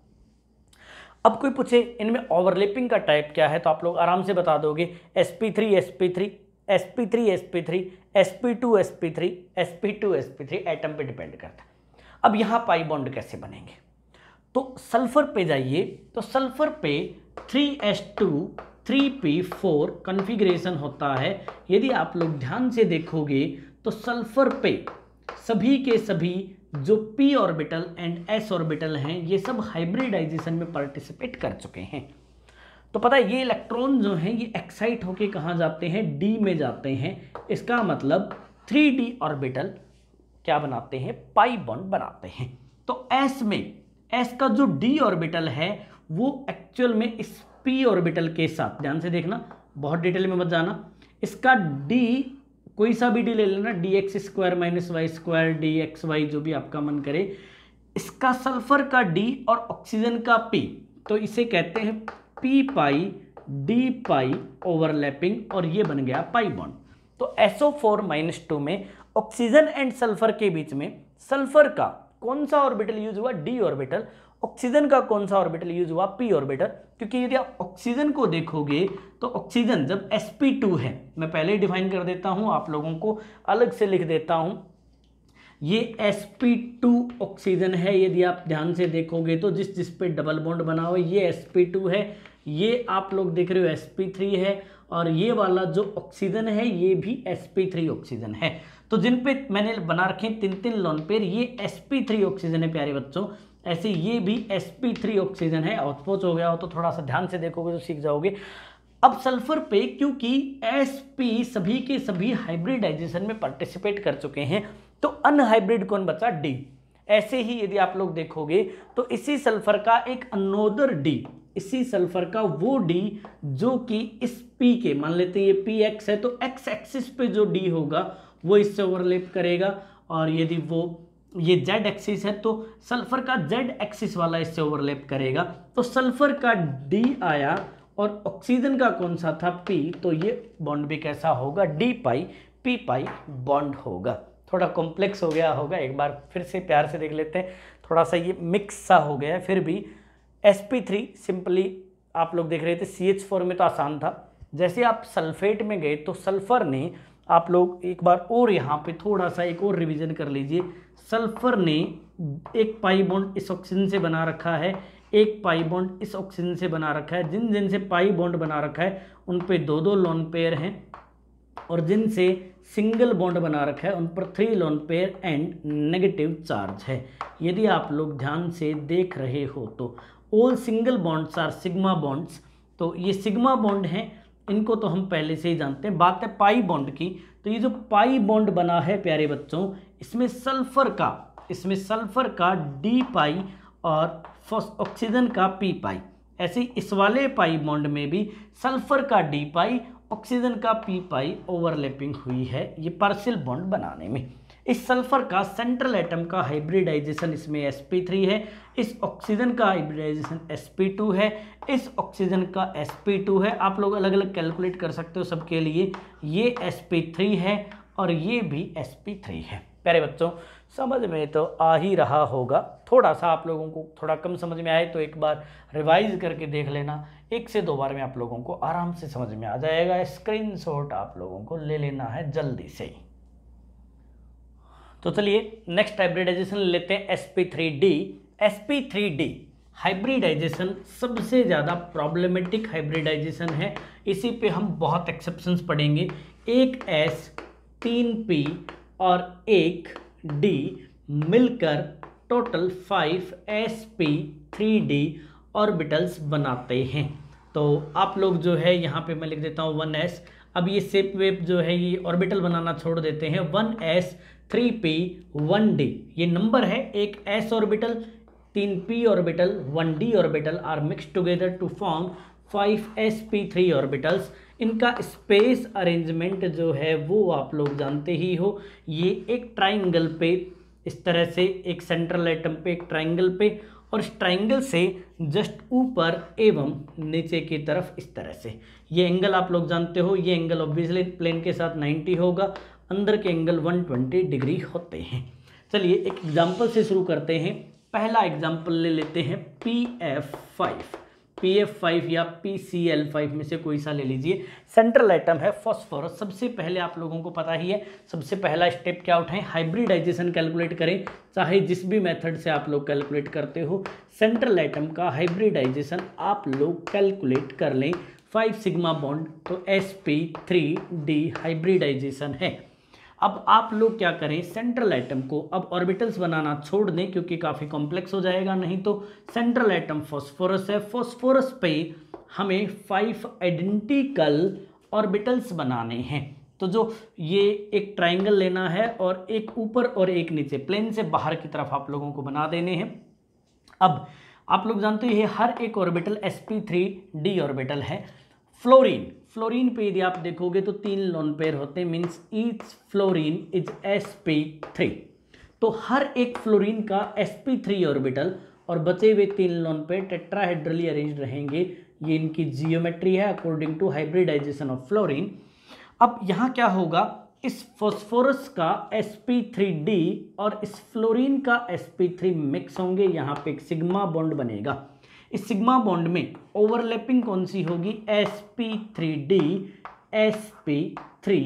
अब कोई पूछे इनमें ओवरलैपिंग का टाइप क्या है, तो आप लोग आराम से बता दोगे s P three S P three, S P three S P three, S P two S P three, S P two S P three, atom पे डिपेंड करता है। अब यहाँ पाई बॉन्ड कैसे बनेंगे, तो सल्फर पे जाइए, तो सल्फर पे three S two three p four configuration होता है। यदि आप लोग ध्यान से देखोगे तो सल्फर पे सभी के सभी जो p orbital and s orbital हैं ये सब हाइब्रिडाइजेशन में पार्टिसिपेट कर चुके हैं। तो पता है ये इलेक्ट्रॉन जो हैं ये एक्साइट होके कहाँ जाते हैं, डी में जाते हैं। इसका मतलब थ्री डी ऑर्बिटल क्या बनाते हैं, पाई बॉन्ड बनाते हैं। तो एस में, एस का जो डी ऑर्बिटल है वो एक्चुअल में इस पी ऑर्बिटल के साथ, ध्यान से देखना, बहुत डिटेल में मत जाना, इसका डी कोई सा भी डी ले लेना, d x square minus y square, d x y जो भी आपका मन करे, इसका सल्फर का डी और ऑक्सीजन का पी, तो इसे कहते हैं p pi d pi overlapping, और ये बन गया पाई बॉन्ड। तो S O four minus two में ऑक्सीजन एंड सल्फर के बीच में सल्फर का कौन सा ऑर्बिटल यूज हुआ, डी ऑर्बिटल, ऑक्सीजन का कौन सा ऑर्बिटल यूज हुआ, पी ऑर्बिटल। क्योंकि यदि आप ऑक्सीजन को देखोगे तो ऑक्सीजन जब एस पी टू है, मैं पहले ही डिफाइन कर देता हूं, आप लोगों को अलग से लिख देता हूं, ये एस पी टू ऑक्सीजन है। यदि आप ध्यान से देखोगे तो जिस जिस पे डबल बॉन्ड बना हुआ है ये एस पी टू है, ये आप लोग देख रहे हो एस पी थ्री है, और ये वाला जो ऑक्सीजन है ये भी एस पी थ्री ऑक्सीजन है। तो जिन पे मैंने बना रखे तीन तीन लोन पेयर, ये एस पी थ्री ऑक्सीजन है प्यारे बच्चों, ऐसे ये भी एस पी थ्री ऑक्सीजन है। आउटपोच हो गया हो तो थोड़ा सा ध्यान से देखोगे तो सीख जाओगे। अब सल्फर पे क्योंकि एसपी सभी के सभी हाइब्रिडाइजेशन में पार्टिसिपेट कर चुके हैं, तो अनहाइब्रिड कौन बचा, डी। ऐसे ही यदि आप लोग देखोगे तो इसी सल्फर का एक अनोदर डी, इसी सल्फर का वो डी जो कि इस पी के, मान लेते हैं ये पी एक्स है, तो एक्स एक्सिस पे जो डी होगा वो इससे ओवरलैप करेगा, और यदि वो ये जेड एक्सिस है तो सल्फर का जेड एक्सिस वाला इससे ओवरलैप करेगा। तो सल्फर का डी आया और ऑक्सीजन का कौन सा था, पी, तो ये बॉन्ड भी कैसा होगा, d pi p pi bond होगा। थोड़ा कॉम्प्लेक्स हो गया होगा, एक बार फिर से प्यार से देख लेते हैं, थोड़ा सा ये मिक्स सा हो गया है। फिर भी एस पी थ्री सिंपली आप लोग देख रहे थे, सी एच फोर में तो आसान था। जैसे आप सल्फेट में गए तो सल्फर ने, आप लोग एक बार और यहाँ पे थोड़ा सा एक और रिवीजन कर लीजिए, सल्फर ने एक पाई बॉन्ड इस ऑक्सीजन से बना रखा है, एक पाई बॉन्ड इस ऑक्सीजन से बना रखा है। जिन जिन से पाई बॉन्ड बना रखा है उन पे दो दो लोन पेयर हैं, और जिनसे सिंगल बॉन्ड बना रखा है उन पर three lone pair and negative charge है। यदि आप लोग ध्यान से देख रहे हो तो all single bonds are sigma bonds, तो ये सिग्मा बॉन्ड हैं, इनको तो हम पहले से ही जानते हैं। बात है पाई बॉन्ड की, तो ये जो पाई बॉन्ड बना है प्यारे बच्चों, इसमें सल्फर का, इसमें सल्फर का डी पाई और ऑक्सीजन का पी पाई, ऐसे इस वाले पाई बॉन्ड में भी सल्फर का डी पाई, ऑक्सीजन का पी पाई ओवरलैपिंग हुई है ये पार्शियल बॉन्ड बनाने में। इस सल्फर का सेंट्रल एटम का हाइब्रिडाइजेशन इसमें एस पी थ्री है, इस ऑक्सीजन का हाइब्रिडाइजेशन एस पी टू है, इस ऑक्सीजन का एस पी टू है। आप लोग अलग अलग कैलकुलेट कर सकते हो सबके लिए, ये एस पी थ्री है और ये भी एस पी थ्री है। प्यारे बच्चों समझ में तो आ ही रहा होगा, थोड़ा सा आप लोगों को थोड़ा कम समझ में आए तो एक बार रिवाइज करके देख लेना, एक से दो बार में आप लोगों को आराम से समझ में आ जाएगा। स्क्रीनशॉट आप लोगों को ले लेना है जल्दी से ही। तो चलिए नेक्स्ट हाइब्रिडाइजेशन लेते हैं S P three d. S P three d hybridisation सबसे ज़्यादा प्रॉब्लमेटिक हाइब्रिडाइजेशन है, इसी पे हम बहुत एक्सेप्शंस पढ़ेंगे। एक एस, तीन पी और एक डी मिलकर total five s P three d orbitals बनाते हैं। तो आप लोग जो है यहाँ पे मैं लिख देता हूँ वन एस। अब ये शेप वेप जो है ये ऑर्बिटल बनाना छोड़ देते हैं। One s, three p, one d, ये नंबर है। एक एस ऑर्बिटल, तीन p orbital, one d orbital are mix together to form five s P three orbitals. इनका स्पेस अरेंजमेंट जो है वो आप लोग जानते ही हो। ये एक ट्राइंगल पे इस तरह से, एक सेंट्रल एटम पे एक ट्राइंगल पे, और इस ट्राइंगल से जस्ट ऊपर एवं नीचे की तरफ इस तरह से। ये एंगल आप लोग जानते हो, ये एंगल ऑब्वियसली प्लेन के साथ नाइन्टी होगा, अंदर के एंगल वन ट्वेंटी डिग्री होते हैं। चलिए एक एग्जाम्पल से शुरू करते हैं। पहला एग्जाम्पल ले लेते हैं P F five. P F five या पी सी एल फाइव में से कोई सा ले लीजिए। सेंट्रल एटम है फॉस्फोरस। सबसे पहले आप लोगों को पता ही है, सबसे पहला स्टेप क्या उठाएं, हाइब्रिडाइजेशन कैलकुलेट करें, चाहे जिस भी मेथड से आप लोग कैलकुलेट करते हो। सेंट्रल एटम का हाइब्रिडाइजेशन आप लोग कैलकुलेट कर लें। फाइव सिग्मा बॉन्ड, तो S P three d hybridisation है। अब आप लोग क्या करें, सेंट्रल एटम को अब ऑर्बिटल्स बनाना छोड़ दें क्योंकि काफ़ी कॉम्प्लेक्स हो जाएगा, नहीं तो सेंट्रल एटम फॉस्फोरस है। फॉस्फोरस पे हमें फाइव आइडेंटिकल ऑर्बिटल्स बनाने हैं। तो जो ये एक ट्राइंगल लेना है और एक ऊपर और एक नीचे प्लेन से बाहर की तरफ आप लोगों को बना देने हैं। अब आप लोग जानते हैं हर एक orbital s P three d orbital है। फ्लोरीन फ्लोरीन पे यदि आप देखोगे तो तीन लोन पेयर होते हैं, means each fluorine is S P three. तो हर एक फ्लोरीन का एस पी थ्री ऑर्बिटल और बचे हुए तीन लोन पेयर टेट्राहेड्रली अरेंज्ड रहेंगे। ये इनकी जियोमेट्री है according to hybridization of fluorine. अब यहाँ क्या होगा, इस फॉस्फोरस का एस पी थ्री डी और इस फ्लोरीन का एस पी थ्री मिक्स होंगे, यहाँ पे एक सिग्मा बॉन्ड बनेगा। इस सिग्मा बॉन्ड में ओवरलैपिंग कौन सी होगी, s P three d S P three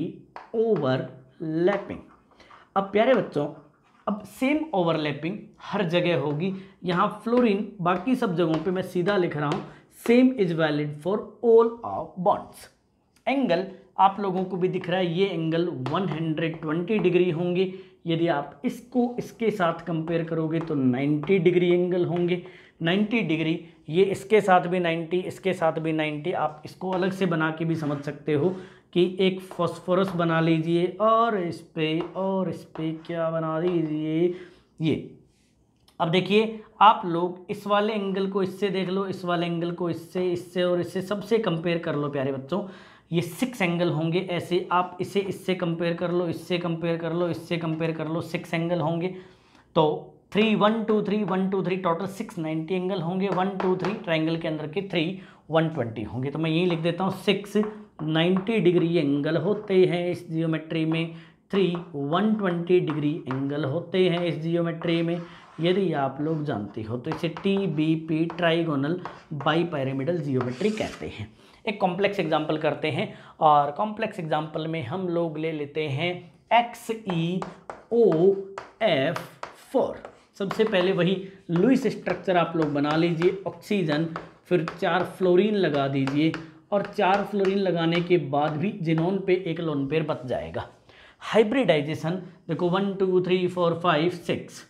overlapping. अब प्यारे बच्चों, अब सेम ओवरलैपिंग हर जगह होगी। यहाँ फ्लोरीन बाकी सब जगहों पे मैं सीधा लिख रहा हूँ, same is valid for all of bonds. Angle आप लोगों को भी दिख रहा है, ये angle one hundred twenty degree होंगे। यदि आप इसको इसके साथ कंपेयर करोगे तो नाइन्टी डिग्री एंगल होंगे, नाइन्टी डिग्री। ये इसके साथ भी नाइन्टी, इसके साथ भी नाइन्टी। आप इसको अलग से बना के भी समझ सकते हो कि एक फॉस्फोरस बना लीजिए और इस पे और इस पे क्या बना दीजिए, ये। अब देखिए आप लोग इस वाले एंगल को इससे देख लो, इस वाले एंगल को इससे, इससे और इससे सबसे कंपेयर कर लो प्यारे बच्चों। ये सिक्स एंगल होंगे, ऐसे आप इसे इससे कंपेयर कर लो, इससे कंपेयर कर लो, इससे कंपेयर कर लो, सिक्स एंगल होंगे। तो three one two three one two three total six ninety angle होंगे। वन टू थ्री ट्राइंगल के अंदर के थ्री वन ट्वेंटी होंगे। तो मैं यही लिख देता हूँ, सिक्स नाइन्टी डिग्री एंगल होते हैं इस जियोमेट्री में, three one twenty degree angle होते हैं इस जियोमेट्री में। यदि आप लोग जानते हो तो इसे T B P trigonal bipyramidal geometry कहते हैं। एक कॉम्प्लेक्स एग्जाम्पल करते हैं और कॉम्प्लेक्स एग्जाम्पल में हम लोग ले लेते हैं X E O F four. सबसे पहले वही लुईस स्ट्रक्चर आप लोग बना लीजिए, ऑक्सीजन, फिर चार फ्लोरीन लगा दीजिए और चार फ्लोरीन लगाने के बाद भी जिनोन पे एक लोन पेयर बच जाएगा। हाइब्रिडाइजेशन देखो, one two three four five six,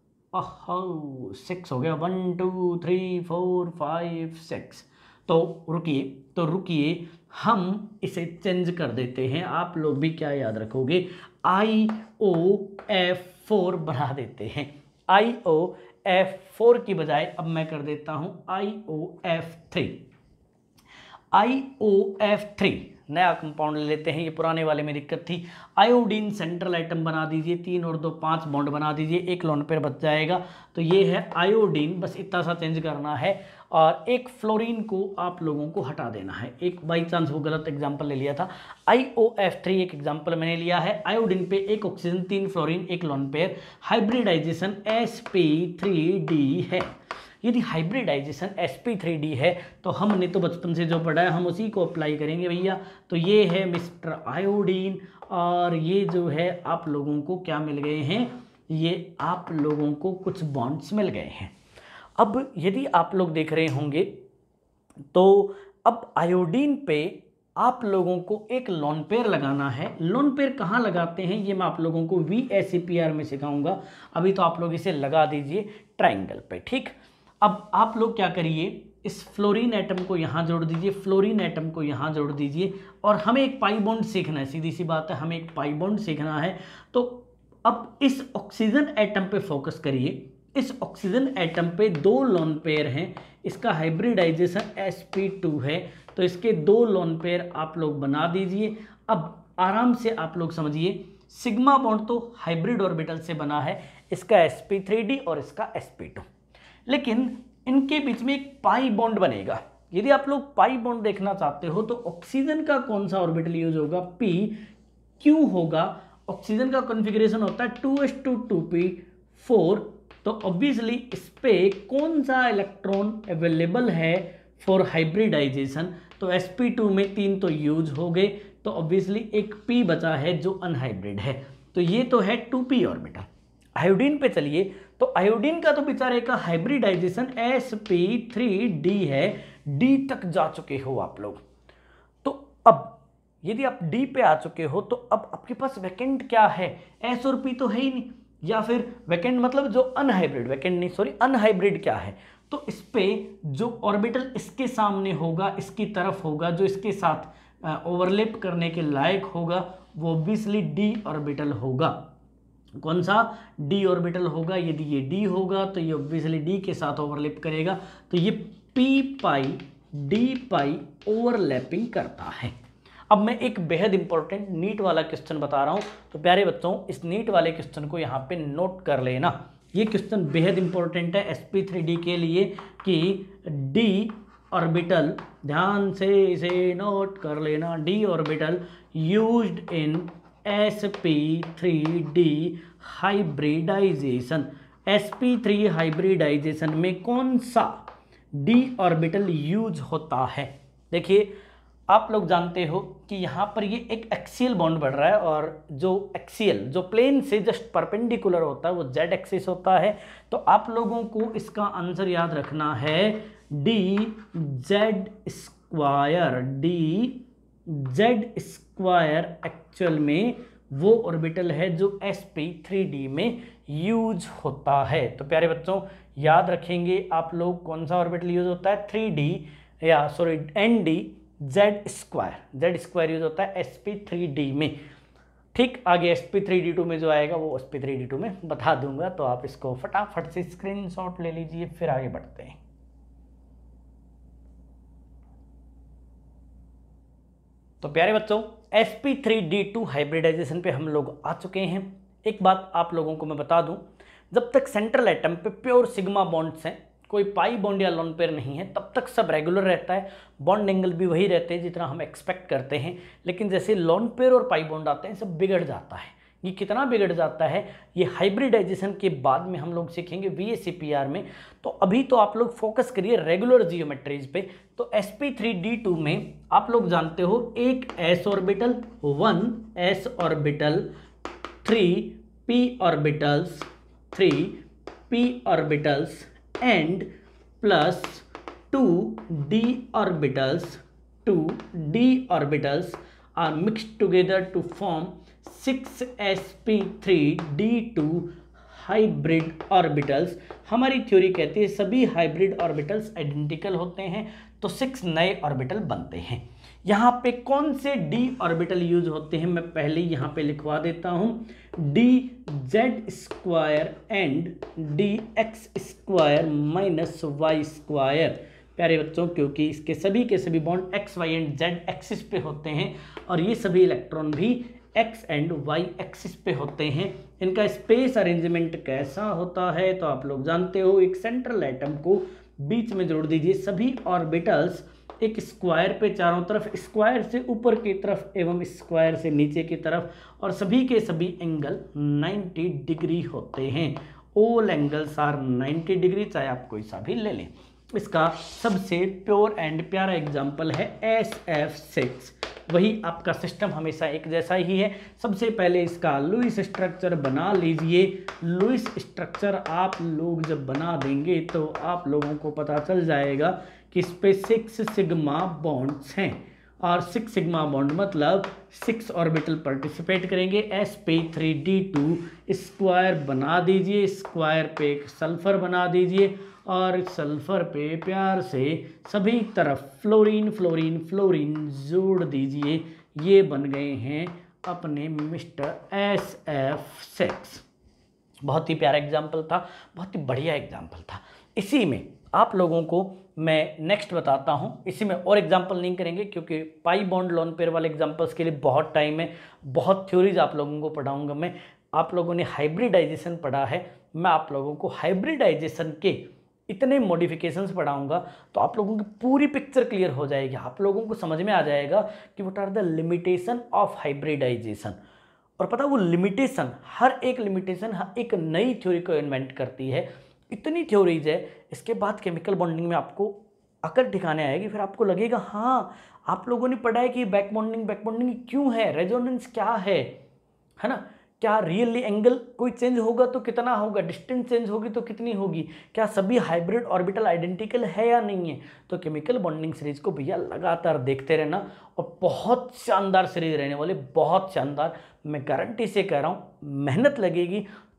ओहो सिक्स हो गया, one two three four five six. तो रुकिए तो रुकिए हम इसे चेंज कर देते हैं। आप लोग भी क्या याद रखोगे, आई ओ एफ फोर बना देते हैं। आई ओ एफ फोर की बजाय अब मैं कर देता हूं I O F three. I O F three नया कंपाउंड ले लेते हैं, ये पुराने वाले में दिक्कत थी। आयोडीन सेंट्रल आइटम बना दीजिए, तीन और दो पांच बॉन्ड बना दीजिए, एक लोन पेयर बच जाएगा। तो ये है आयोडीन, बस इतना सा चेंज करना है। और एक फ्लोरीन को आप लोगों को हटा देना है। एक बाई चांस वो गलत एग्जांपल ले लिया था, आई ओ एफ थ्री एक एग्जांपल मैंने लिया है। आयोडीन पे एक ऑक्सीजन, तीन फ्लोरीन, एक lone pair. Hybridization s P three d है। यदि hybridisation s P three d है तो हमने तो बचपन से जो पढ़ा है हम उसी को अप्लाई करेंगे भैया। तो ये है मिस्टर आयोडीन और ये जो है आप लोगों को क्या मिल गए हैं, ये आप लोगों को कुछ बॉन्ड्स मिल गए हैं। अब यदि आप लोग देख रहे होंगे तो अब आयोडीन पे आप लोगों को एक लोन पेयर लगाना है। लोन पेयर कहाँ लगाते हैं ये मैं आप लोगों को V S E P R में सिखाऊंगा। अभी तो आप लोग इसे लगा दीजिए ट्राइंगल पे, ठीक। अब आप लोग क्या करिए, इस फ्लोरीन एटम को यहाँ जोड़ दीजिए, फ्लोरीन एटम को यहाँ जोड़ दीजिए और हमें एक पाई बॉन्ड सीखना है। सीधी सी बात है, हमें एक पाई बॉन्ड सीखना है। तो अब इस ऑक्सीजन एटम पे फोकस करिए। इस ऑक्सीजन एटम पे दो लोन पेयर हैं, इसका हाइब्रिडाइजेशन एस पी टू है, तो इसके दो लोन पेयर आप लोग बना दीजिए। अब आराम से आप लोग समझिए, सिग्मा बॉन्ड तो हाइब्रिड ऑर्बिटल से बना है, इसका एस पी थ्री डी और इसका एस पी टू, लेकिन इनके बीच में एक पाई बॉन्ड बनेगा। यदि आप लोग पाई बॉन्ड देखना चाहते हो तो ऑक्सीजन का कौन सा ऑर्बिटल यूज होगा, पी क्यू होगा। ऑक्सीजन का कॉन्फ़िगरेशन होता है two S two two p four, तो ऑब्वियसली इस पे कौन सा इलेक्ट्रॉन अवेलेबल है फॉर हाइब्रिडाइजेशन, तो एस पी टू में तीन तो यूज हो गए, तो ऑब्वियसली एक p बचा है जो अनहाइब्रिड है। तो ये तो है टू पी ऑर्बिटल। आयोडीन पे चलिए, तो आयोडीन का तो बेचारे का hybridisation s P three d है, डी तक जा चुके हो आप लोग। तो अब यदि आप डी पे आ चुके हो तो अब आपके पास वैकेंट क्या है, एस और पी तो है ही नहीं, या फिर वैकेंट मतलब जो अनहाइब्रिड, वैकेंट नहीं सॉरी अनहाइब्रिड क्या है, तो इस पे जो ऑर्बिटल इसके सामने होगा, इसकी तरफ होगा, जो इसके साथ ओवरलैप करने के लायक होगा, वो ऑब्वियसली डी ऑर्बिटल होगा। कौन सा? डी ऑर्बिटल होगा। यदि ये डी होगा तो ये ऑब्वियसली डी के साथ ओवरलैप करेगा, तो ये p pi d pi overlapping करता है। अब मैं एक बेहद इंपॉर्टेंट नीट वाला क्वेश्चन बता रहा हूं, तो प्यारे बच्चों इस नीट वाले क्वेश्चन को यहाँ पे नोट कर लेना। ये क्वेश्चन बेहद इंपॉर्टेंट है एस पी थ्री डी के लिए कि डी ऑर्बिटल, ध्यान से इसे नोट कर लेना, d orbital used in s P three d hybridization. S P three hybridization में कौन सा डी ऑर्बिटल यूज होता है? देखिए आप लोग जानते हो कि यहाँ पर ये एक एक्सियल बॉन्ड बढ़ रहा है, और जो एक्सियल जो प्लेन से जस्ट परपेंडिकुलर होता है वो जेड एक्सिस होता है। तो आप लोगों को इसका आंसर याद रखना है d z square. D z square actual में वो ऑर्बिटल है जो एस पी थ्री डी में यूज होता है। तो प्यारे बच्चों याद रखेंगे आप लोग कौन सा ऑर्बिटल यूज होता है? थ्री डी या sorry n d z square, z square use होता है एस पी थ्री डी में। ठीक, आगे s P three D two में जो आएगा वो s P three D two में बता दूंगा, तो आप इसको फटाफट से स्क्रीनशॉट ले लीजिए, फिर आगे बढ़ते हैं। तो प्यारे बच्चों s P three D two hybridization पे हम लोग आ चुके हैं। एक बात आप लोगों को मैं बता दूं, जब तक सेंट्रल एटम पे प्योर सिग्मा बॉन्ड्स हैं, कोई पाई बॉन्ड या लोन पेयर नहीं है, तब तक सब रेगुलर रहता है, बॉन्ड एंगल भी वही रहते हैं जितना हम एक्सपेक्ट करते हैं। लेकिन जैसे लोन पेयर और पाई बॉन्ड आते हैं सब बिगड़ जाता है। ये कितना बिगड़ जाता है ये हाइब्रिडाइजेशन के बाद में हम लोग सीखेंगे V A C P R में। तो अभी तो आप लोग फोकस करिए रेगुलर जियोमेट्रीज पे। तो S P three D two में आप लोग जानते हो एक s orbital, one S orbital, three p orbitals, three p orbitals and plus two d orbitals, two d orbitals are mixed together to form six s P three D two hybrid orbitals. हमारी theory कहती है सभी hybrid orbitals identical होते हैं, तो six नए orbital बनते हैं। यहाँ पे कौन से डी ऑर्बिटल यूज होते हैं मैं पहले यहाँ पे लिखवा देता हूँ, d z square and d x square minus y square. प्यारे बच्चों क्योंकि इसके सभी के सभी bond x y and z axis पे होते हैं, और ये सभी इलेक्ट्रॉन भी एक्स एंड वाई एक्सिस पे होते हैं। इनका स्पेस अरेंजमेंट कैसा होता है तो आप लोग जानते हो, एक सेंट्रल एटम को बीच में जोड़ दीजिए, सभी ऑर्बिटल्स एक स्क्वायर पे चारों तरफ, स्क्वायर से ऊपर की तरफ एवं स्क्वायर से नीचे की तरफ, और सभी के सभी एंगल नाइन्टी डिग्री होते हैं। All angles are ninety degree, चाहे आप कोई सा भी ले लें। इसका सबसे प्योर एंड प्यारा एग्जाम्पल है एस एफ सिक्स। वही आपका सिस्टम हमेशा एक जैसा ही है। सबसे पहले इसका लुईस स्ट्रक्चर बना लीजिए। लुईस स्ट्रक्चर आप लोग जब बना देंगे तो आप लोगों को पता चल जाएगा कि इस पे सिक्स सिग्मा बॉन्ड्स हैं, और सिक्स सिग्मा बॉन्ड मतलब सिक्स ऑर्बिटल पार्टिसिपेट करेंगे। S P three D two square बना दीजिए, स्क्वायर पे एक सल्फर बना दीजिए, और सल्फर पे प्यार से सभी तरफ फ्लोरीन फ्लोरीन फ्लोरीन जोड़ दीजिए। ये बन गए हैं अपने मिस्टर एस एफ सिक्स। बहुत ही प्यारा एग्जाम्पल था, बहुत ही बढ़िया एग्जाम्पल था। इसी में आप लोगों को मैं नेक्स्ट बताता हूँ, इसी में और एग्जाम्पल नहीं करेंगे क्योंकि पाई बॉन्ड लोन पेयर वाले एग्जाम्पल्स के लिए बहुत टाइम है, बहुत थ्योरीज आप लोगों को पढ़ाऊँगा मैं। आप लोगों ने हाइब्रिडाइजेशन पढ़ा है, मैं आप लोगों को हाइब्रिडाइजेशन के इतने मॉडिफिकेशंस पढ़ाऊंगा तो आप लोगों की पूरी पिक्चर क्लियर हो जाएगी। आप लोगों को समझ में आ जाएगा कि what are the limitation of hybridization. और पता वो लिमिटेशन, हर एक लिमिटेशन हर एक नई थ्योरी को इन्वेंट करती है। इतनी थ्योरीज है, इसके बाद केमिकल बॉन्डिंग में आपको अकल ठिकाने आएगी, फिर आपको लगेगा हाँ आप लोगों ने पढ़ा है कि बैक बॉन्डिंग बैक बॉन्डिंग क्यों है, रेजोनेंस क्या है, है ना, क्या रियली एंगल कोई चेंज होगा तो कितना होगा, डिस्टेंस चेंज होगी तो कितनी होगी, क्या सभी हाइब्रिड ऑर्बिटल आइडेंटिकल है या नहीं है। तो केमिकल बॉन्डिंग सीरीज को भैया लगातार देखते रहना, और बहुत शानदार सीरीज रहने वाली, बहुत शानदार। मैं गारंटी से कह रहा हूँ, मेहनत लगेगी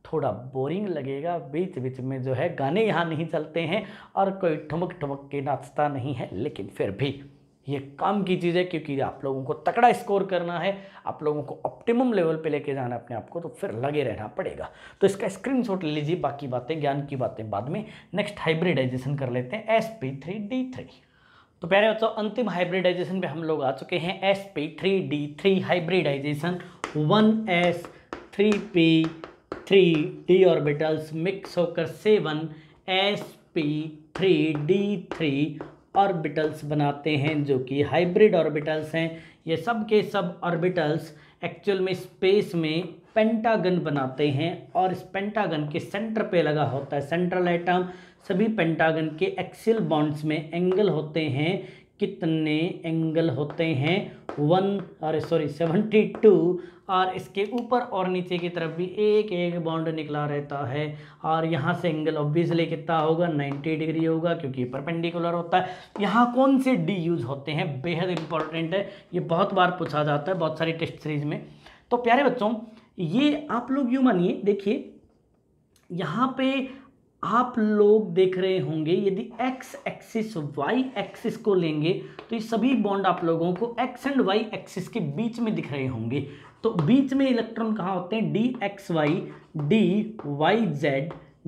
थोड़ा बोरिंग लगेगा, बीच बीच में जो है गाने यहाँ नहीं चलते हैं और कोई ठुमक ठुमक के नाचता नहीं है, लेकिन फिर भी ये काम की चीज़ है क्योंकि आप लोगों को तगड़ा स्कोर करना है, आप लोगों को ऑप्टिमम लेवल पे लेके जाना है अपने आप को, तो फिर लगे रहना पड़ेगा। तो इसका स्क्रीनशॉट ले लीजिए, बाकी बातें ज्ञान की बातें बाद में। नेक्स्ट हाइब्रिडाइजेशन कर लेते हैं, S P three D three. तो प्यारे बच्चों अंतिम हाइब्रिडाइजेशन पे हम लोग आ चुके हैं, S P three D three hybridization. One s three p three d orbitals mix होकर seven s P three D three orbitals बनाते हैं, जो कि हाइब्रिड ऑर्बिटल्स हैं। ये सब के सब ऑर्बिटल्स एक्चुअल में स्पेस में पेंटागन बनाते हैं और इस पेंटागन के सेंटर पे लगा होता है सेंट्रल एटम। सभी पेंटागन के एक्सियल बॉन्ड्स में एंगल होते हैं, कितने एंगल होते हैं, वन और सॉरी सेवेंटी टू, और इसके ऊपर और नीचे की तरफ भी एक एक बॉन्ड निकला रहता है। और यहाँ से एंगल ऑब्वियसली कितना होगा, नाइन्टी डिग्री होगा क्योंकि परपेंडिकुलर होता है। यहाँ कौन से डी यूज होते हैं, बेहद इंपॉर्टेंट है, ये बहुत बार पूछा जाता है बहुत सारी टेस्ट सीरीज में। तो प्यारे बच्चों ये आप लोग यूँ मानिए, देखिए यहाँ पे आप लोग देख रहे होंगे, यदि एक्स एक्सिस वाई एक्सिस को लेंगे तो ये सभी बॉन्ड आप लोगों को एक्स एंड वाई एक्सिस के बीच में दिख रहे होंगे। तो बीच में इलेक्ट्रॉन कहाँ होते हैं, d x y, d y z,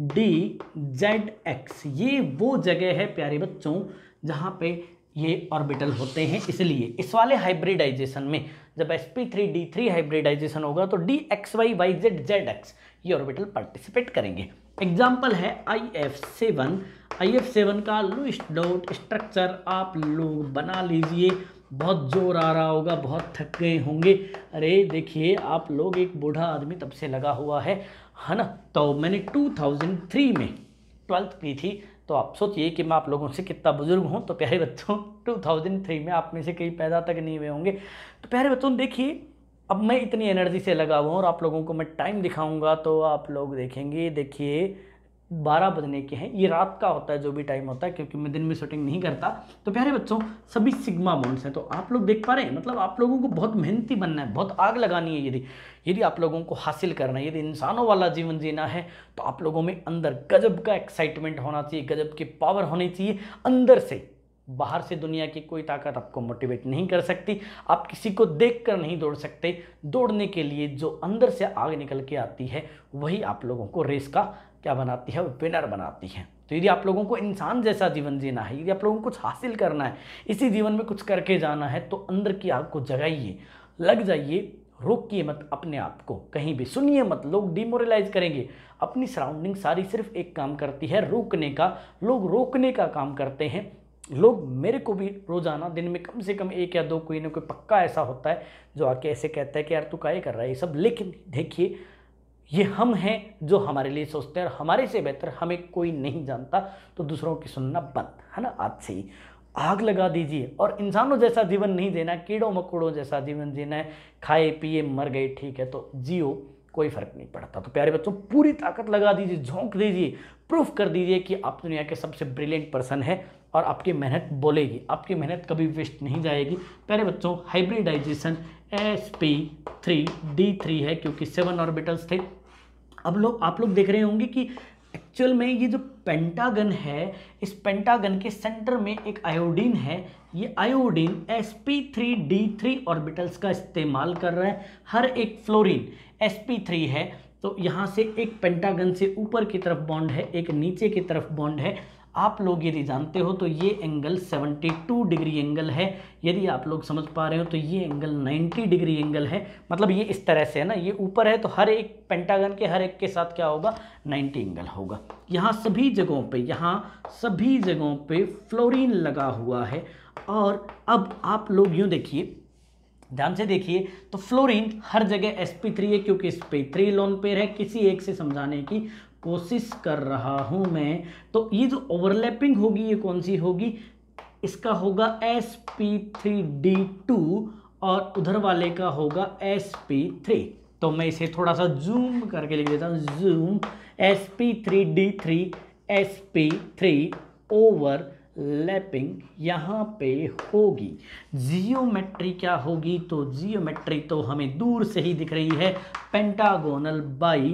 d z x. ये वो जगह है प्यारे बच्चों जहाँ पे ये ऑर्बिटल होते हैं। इसलिए इस वाले हाइब्रिडाइजेशन में जब s P three D three hybridization होगा तो d x y y z z x ये ऑर्बिटल पार्टिसिपेट करेंगे। एग्जाम्पल है I F seven. I F seven का लुईस डॉट स्ट्रक्चर आप लोग बना लीजिए। बहुत जोर आ रहा होगा, बहुत थक गए होंगे। अरे देखिए आप लोग, एक बूढ़ा आदमी तब से लगा हुआ है है ना। तो मैंने टू थाउजेंड थ्री में ट्वेल्थ की थी, तो आप सोचिए कि मैं आप लोगों से कितना बुजुर्ग हूँ। तो प्यारे बच्चों टू थाउजेंड थ्री में आप में से कई पैदा तक नहीं हुए होंगे। तो प्यारे बच्चों देखिए, अब मैं इतनी एनर्जी से लगा हुआ हूँ और आप लोगों को मैं टाइम दिखाऊंगा तो आप लोग देखेंगे। देखिए बारह बजने के हैं, ये रात का होता है जो भी टाइम होता है, क्योंकि मैं दिन में शूटिंग नहीं करता। तो प्यारे बच्चों सभी सिग्मा बॉन्ड्स हैं, तो आप लोग देख पा रहे हैं, मतलब आप लोगों को बहुत मेहनती बनना है, बहुत आग लगानी है। यदि यदि आप लोगों को हासिल करना है, यदि इंसानों वाला जीवन जीना है, तो आप लोगों में अंदर गजब का एक्साइटमेंट होना चाहिए, गजब की पावर होनी चाहिए अंदर से। बाहर से दुनिया की कोई ताकत आपको मोटिवेट नहीं कर सकती, आप किसी को देखकर नहीं दौड़ सकते। दौड़ने के लिए जो अंदर से आग निकल के आती है वही आप लोगों को रेस का क्या बनाती है, विनर बनाती है। तो यदि आप लोगों को इंसान जैसा जीवन जीना है, यदि आप लोगों को कुछ हासिल करना है, इसी जीवन में कुछ करके जाना है, तो अंदर की आग को जगाइए, लग जाइए, रोकिए मत अपने आप को, कहीं भी सुनिए मत। लोग डिमोरलाइज करेंगे, अपनी सराउंडिंग सारी सिर्फ एक काम करती है, रोकने का। लोग रोकने का काम करते हैं। लोग, मेरे को भी रोजाना दिन में कम से कम एक या दो कोई ना कोई पक्का ऐसा होता है जो आके ऐसे कहता है कि यार तू काहे कर रहा है ये सब। लेकिन देखिए ये हम हैं जो हमारे लिए सोचते हैं और हमारे से बेहतर हमें कोई नहीं जानता। तो दूसरों की सुनना बंद, है ना। आज से ही आग लगा दीजिए और इंसानों जैसा जीवन नहीं जीना, कीड़ों मकोड़ों जैसा जीवन जीना है। खाए पिए मर गए, ठीक है, तो जियो, कोई फर्क नहीं पड़ता। तो प्यारे बच्चों पूरी ताकत लगा दीजिए, झोंक दीजिए, प्रूफ कर दीजिए कि आप दुनिया के सबसे ब्रिलियंट पर्सन है और आपकी मेहनत बोलेगी, आपकी मेहनत कभी वेस्ट नहीं जाएगी। प्यारे बच्चों hybridization s P three D three है क्योंकि सेवन ऑर्बिटल्स थे। अब लोग आप लोग देख रहे होंगे कि एक्चुअल में ये जो पेंटागन है, इस पेंटागन के सेंटर में एक आयोडीन है। ये iodine s P three D three orbitals का इस्तेमाल कर रहा है। हर एक फ्लोरीन एस पी थ्री है, तो यहाँ से एक पेंटागन से ऊपर की तरफ बॉन्ड है, एक नीचे की तरफ बॉन्ड है। आप लोग यदि जानते हो तो ये एंगल बहत्तर डिग्री एंगल है। यदि आप लोग समझ पा रहे हो तो ये एंगल नब्बे डिग्री एंगल है। मतलब ये इस तरह से है ना, ये ऊपर है तो हर एक पेंटागन के हर एक के साथ क्या होगा, नब्बे एंगल होगा। यहाँ सभी जगहों पे यहाँ सभी जगहों पे फ्लोरीन लगा हुआ है। और अब आप लोग यूँ देखिए, ध्यान से देखिए, तो फ्लोरीन हर जगह एस पी थ्री है क्योंकि इस पे थ्री लोन पेयर है। किसी एक से समझाने की कोशिश कर रहा हूं मैं। तो ये जो ओवरलैपिंग होगी ये कौन सी होगी, इसका होगा s P three D two और उधर वाले का होगा एस पी थ्री। तो मैं इसे थोड़ा सा जूम करके लिख देता हूँ, zoom s P three D three S P three overlapping यहाँ पे होगी। जियोमेट्री क्या होगी, तो जियोमेट्री तो हमें दूर से ही दिख रही है, पेंटागोनल बाई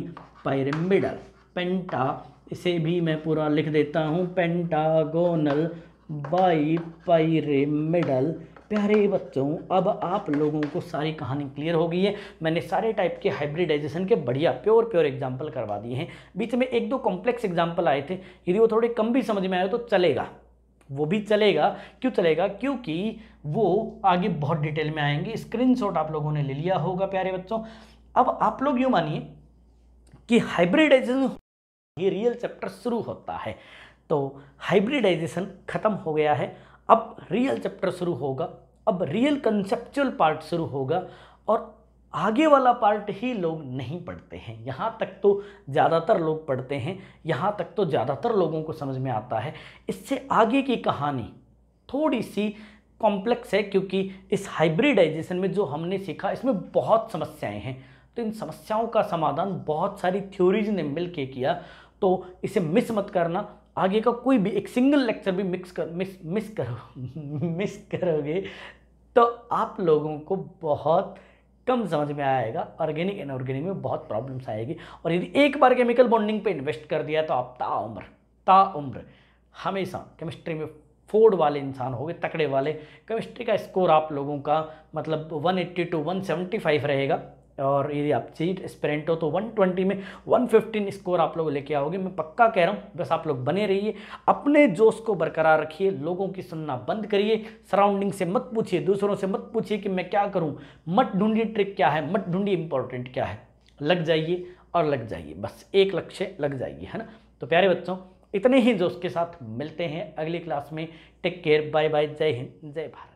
पायरेमिडल, पेंटा, इसे भी मैं पूरा लिख देता हूँ, पेंटागोनल बाई पायरेमिडल। प्यारे बच्चों, अब आप लोगों को सारी कहानी क्लियर हो गई है। मैंने सारे टाइप के हाइब्रिडाइजेशन के बढ़िया प्योर प्योर एग्जाम्पल करवा दिए हैं। बीच में एक दो कॉम्प्लेक्स एग्जाम्पल आए थे, यदि वो थोड़े कम भी समझ में आए तो चलेगा, वो भी चलेगा। क्यों चलेगा? क्योंकि वो आगे बहुत डिटेल में आएंगे। स्क्रीनशॉट आप लोगों ने ले लिया होगा प्यारे बच्चों। अब आप लोग यूँ मानिए कि हाइब्रिडाइजेशन, ये रियल चैप्टर शुरू होता है, तो हाइब्रिडाइजेशन खत्म हो गया है, अब रियल चैप्टर शुरू होगा, अब रियल कंसेप्चुअल पार्ट शुरू होगा, और आगे वाला पार्ट ही लोग नहीं पढ़ते हैं। यहाँ तक तो ज़्यादातर लोग पढ़ते हैं, यहाँ तक तो ज़्यादातर लोगों को समझ में आता है। इससे आगे की कहानी थोड़ी सी कॉम्प्लेक्स है, क्योंकि इस हाइब्रिडाइजेशन में जो हमने सीखा इसमें बहुत समस्याएं हैं, तो इन समस्याओं का समाधान बहुत सारी थ्योरीज ने मिलके किया, तो इसे मिस मत करना। आगे का कोई भी एक सिंगल लेक्चर भी मिक्स कर मिस मिस करो मिस करोगे तो आप लोगों को बहुत कम समझ में आएगा, ऑर्गेनिक इनऑर्गेनिक में बहुत प्रॉब्लम्स आएगी। और यदि एक बार केमिकल बॉन्डिंग पे इन्वेस्ट कर दिया तो आप ताउम्र ताउम्र हमेशा केमिस्ट्री में फोर्ड वाले इंसान हो गए, तकड़े वाले। केमिस्ट्री का स्कोर आप लोगों का मतलब one eighty two one seventy five रहेगा, और यदि आप चीट एस्पिरेंट हो तो वन ट्वेंटी में वन फिफ्टीन स्कोर आप लोग लेके आओगे, मैं पक्का कह रहा हूँ। बस आप लोग बने रहिए, अपने जोश को बरकरार रखिए, लोगों की सुनना बंद करिए, सराउंडिंग से मत पूछिए, दूसरों से मत पूछिए कि मैं क्या करूँ, मत ढूंढिए ट्रिक क्या है, मत ढूंढिए इंपॉर्टेंट क्या है, लग जाइए और लग जाइए, बस एक लक्ष्य लग जाइए, है ना। तो प्यारे बच्चों, इतने ही जोश के साथ मिलते हैं अगली क्लास में। टेक केयर, बाय बाय, जय हिंद, जय भारत।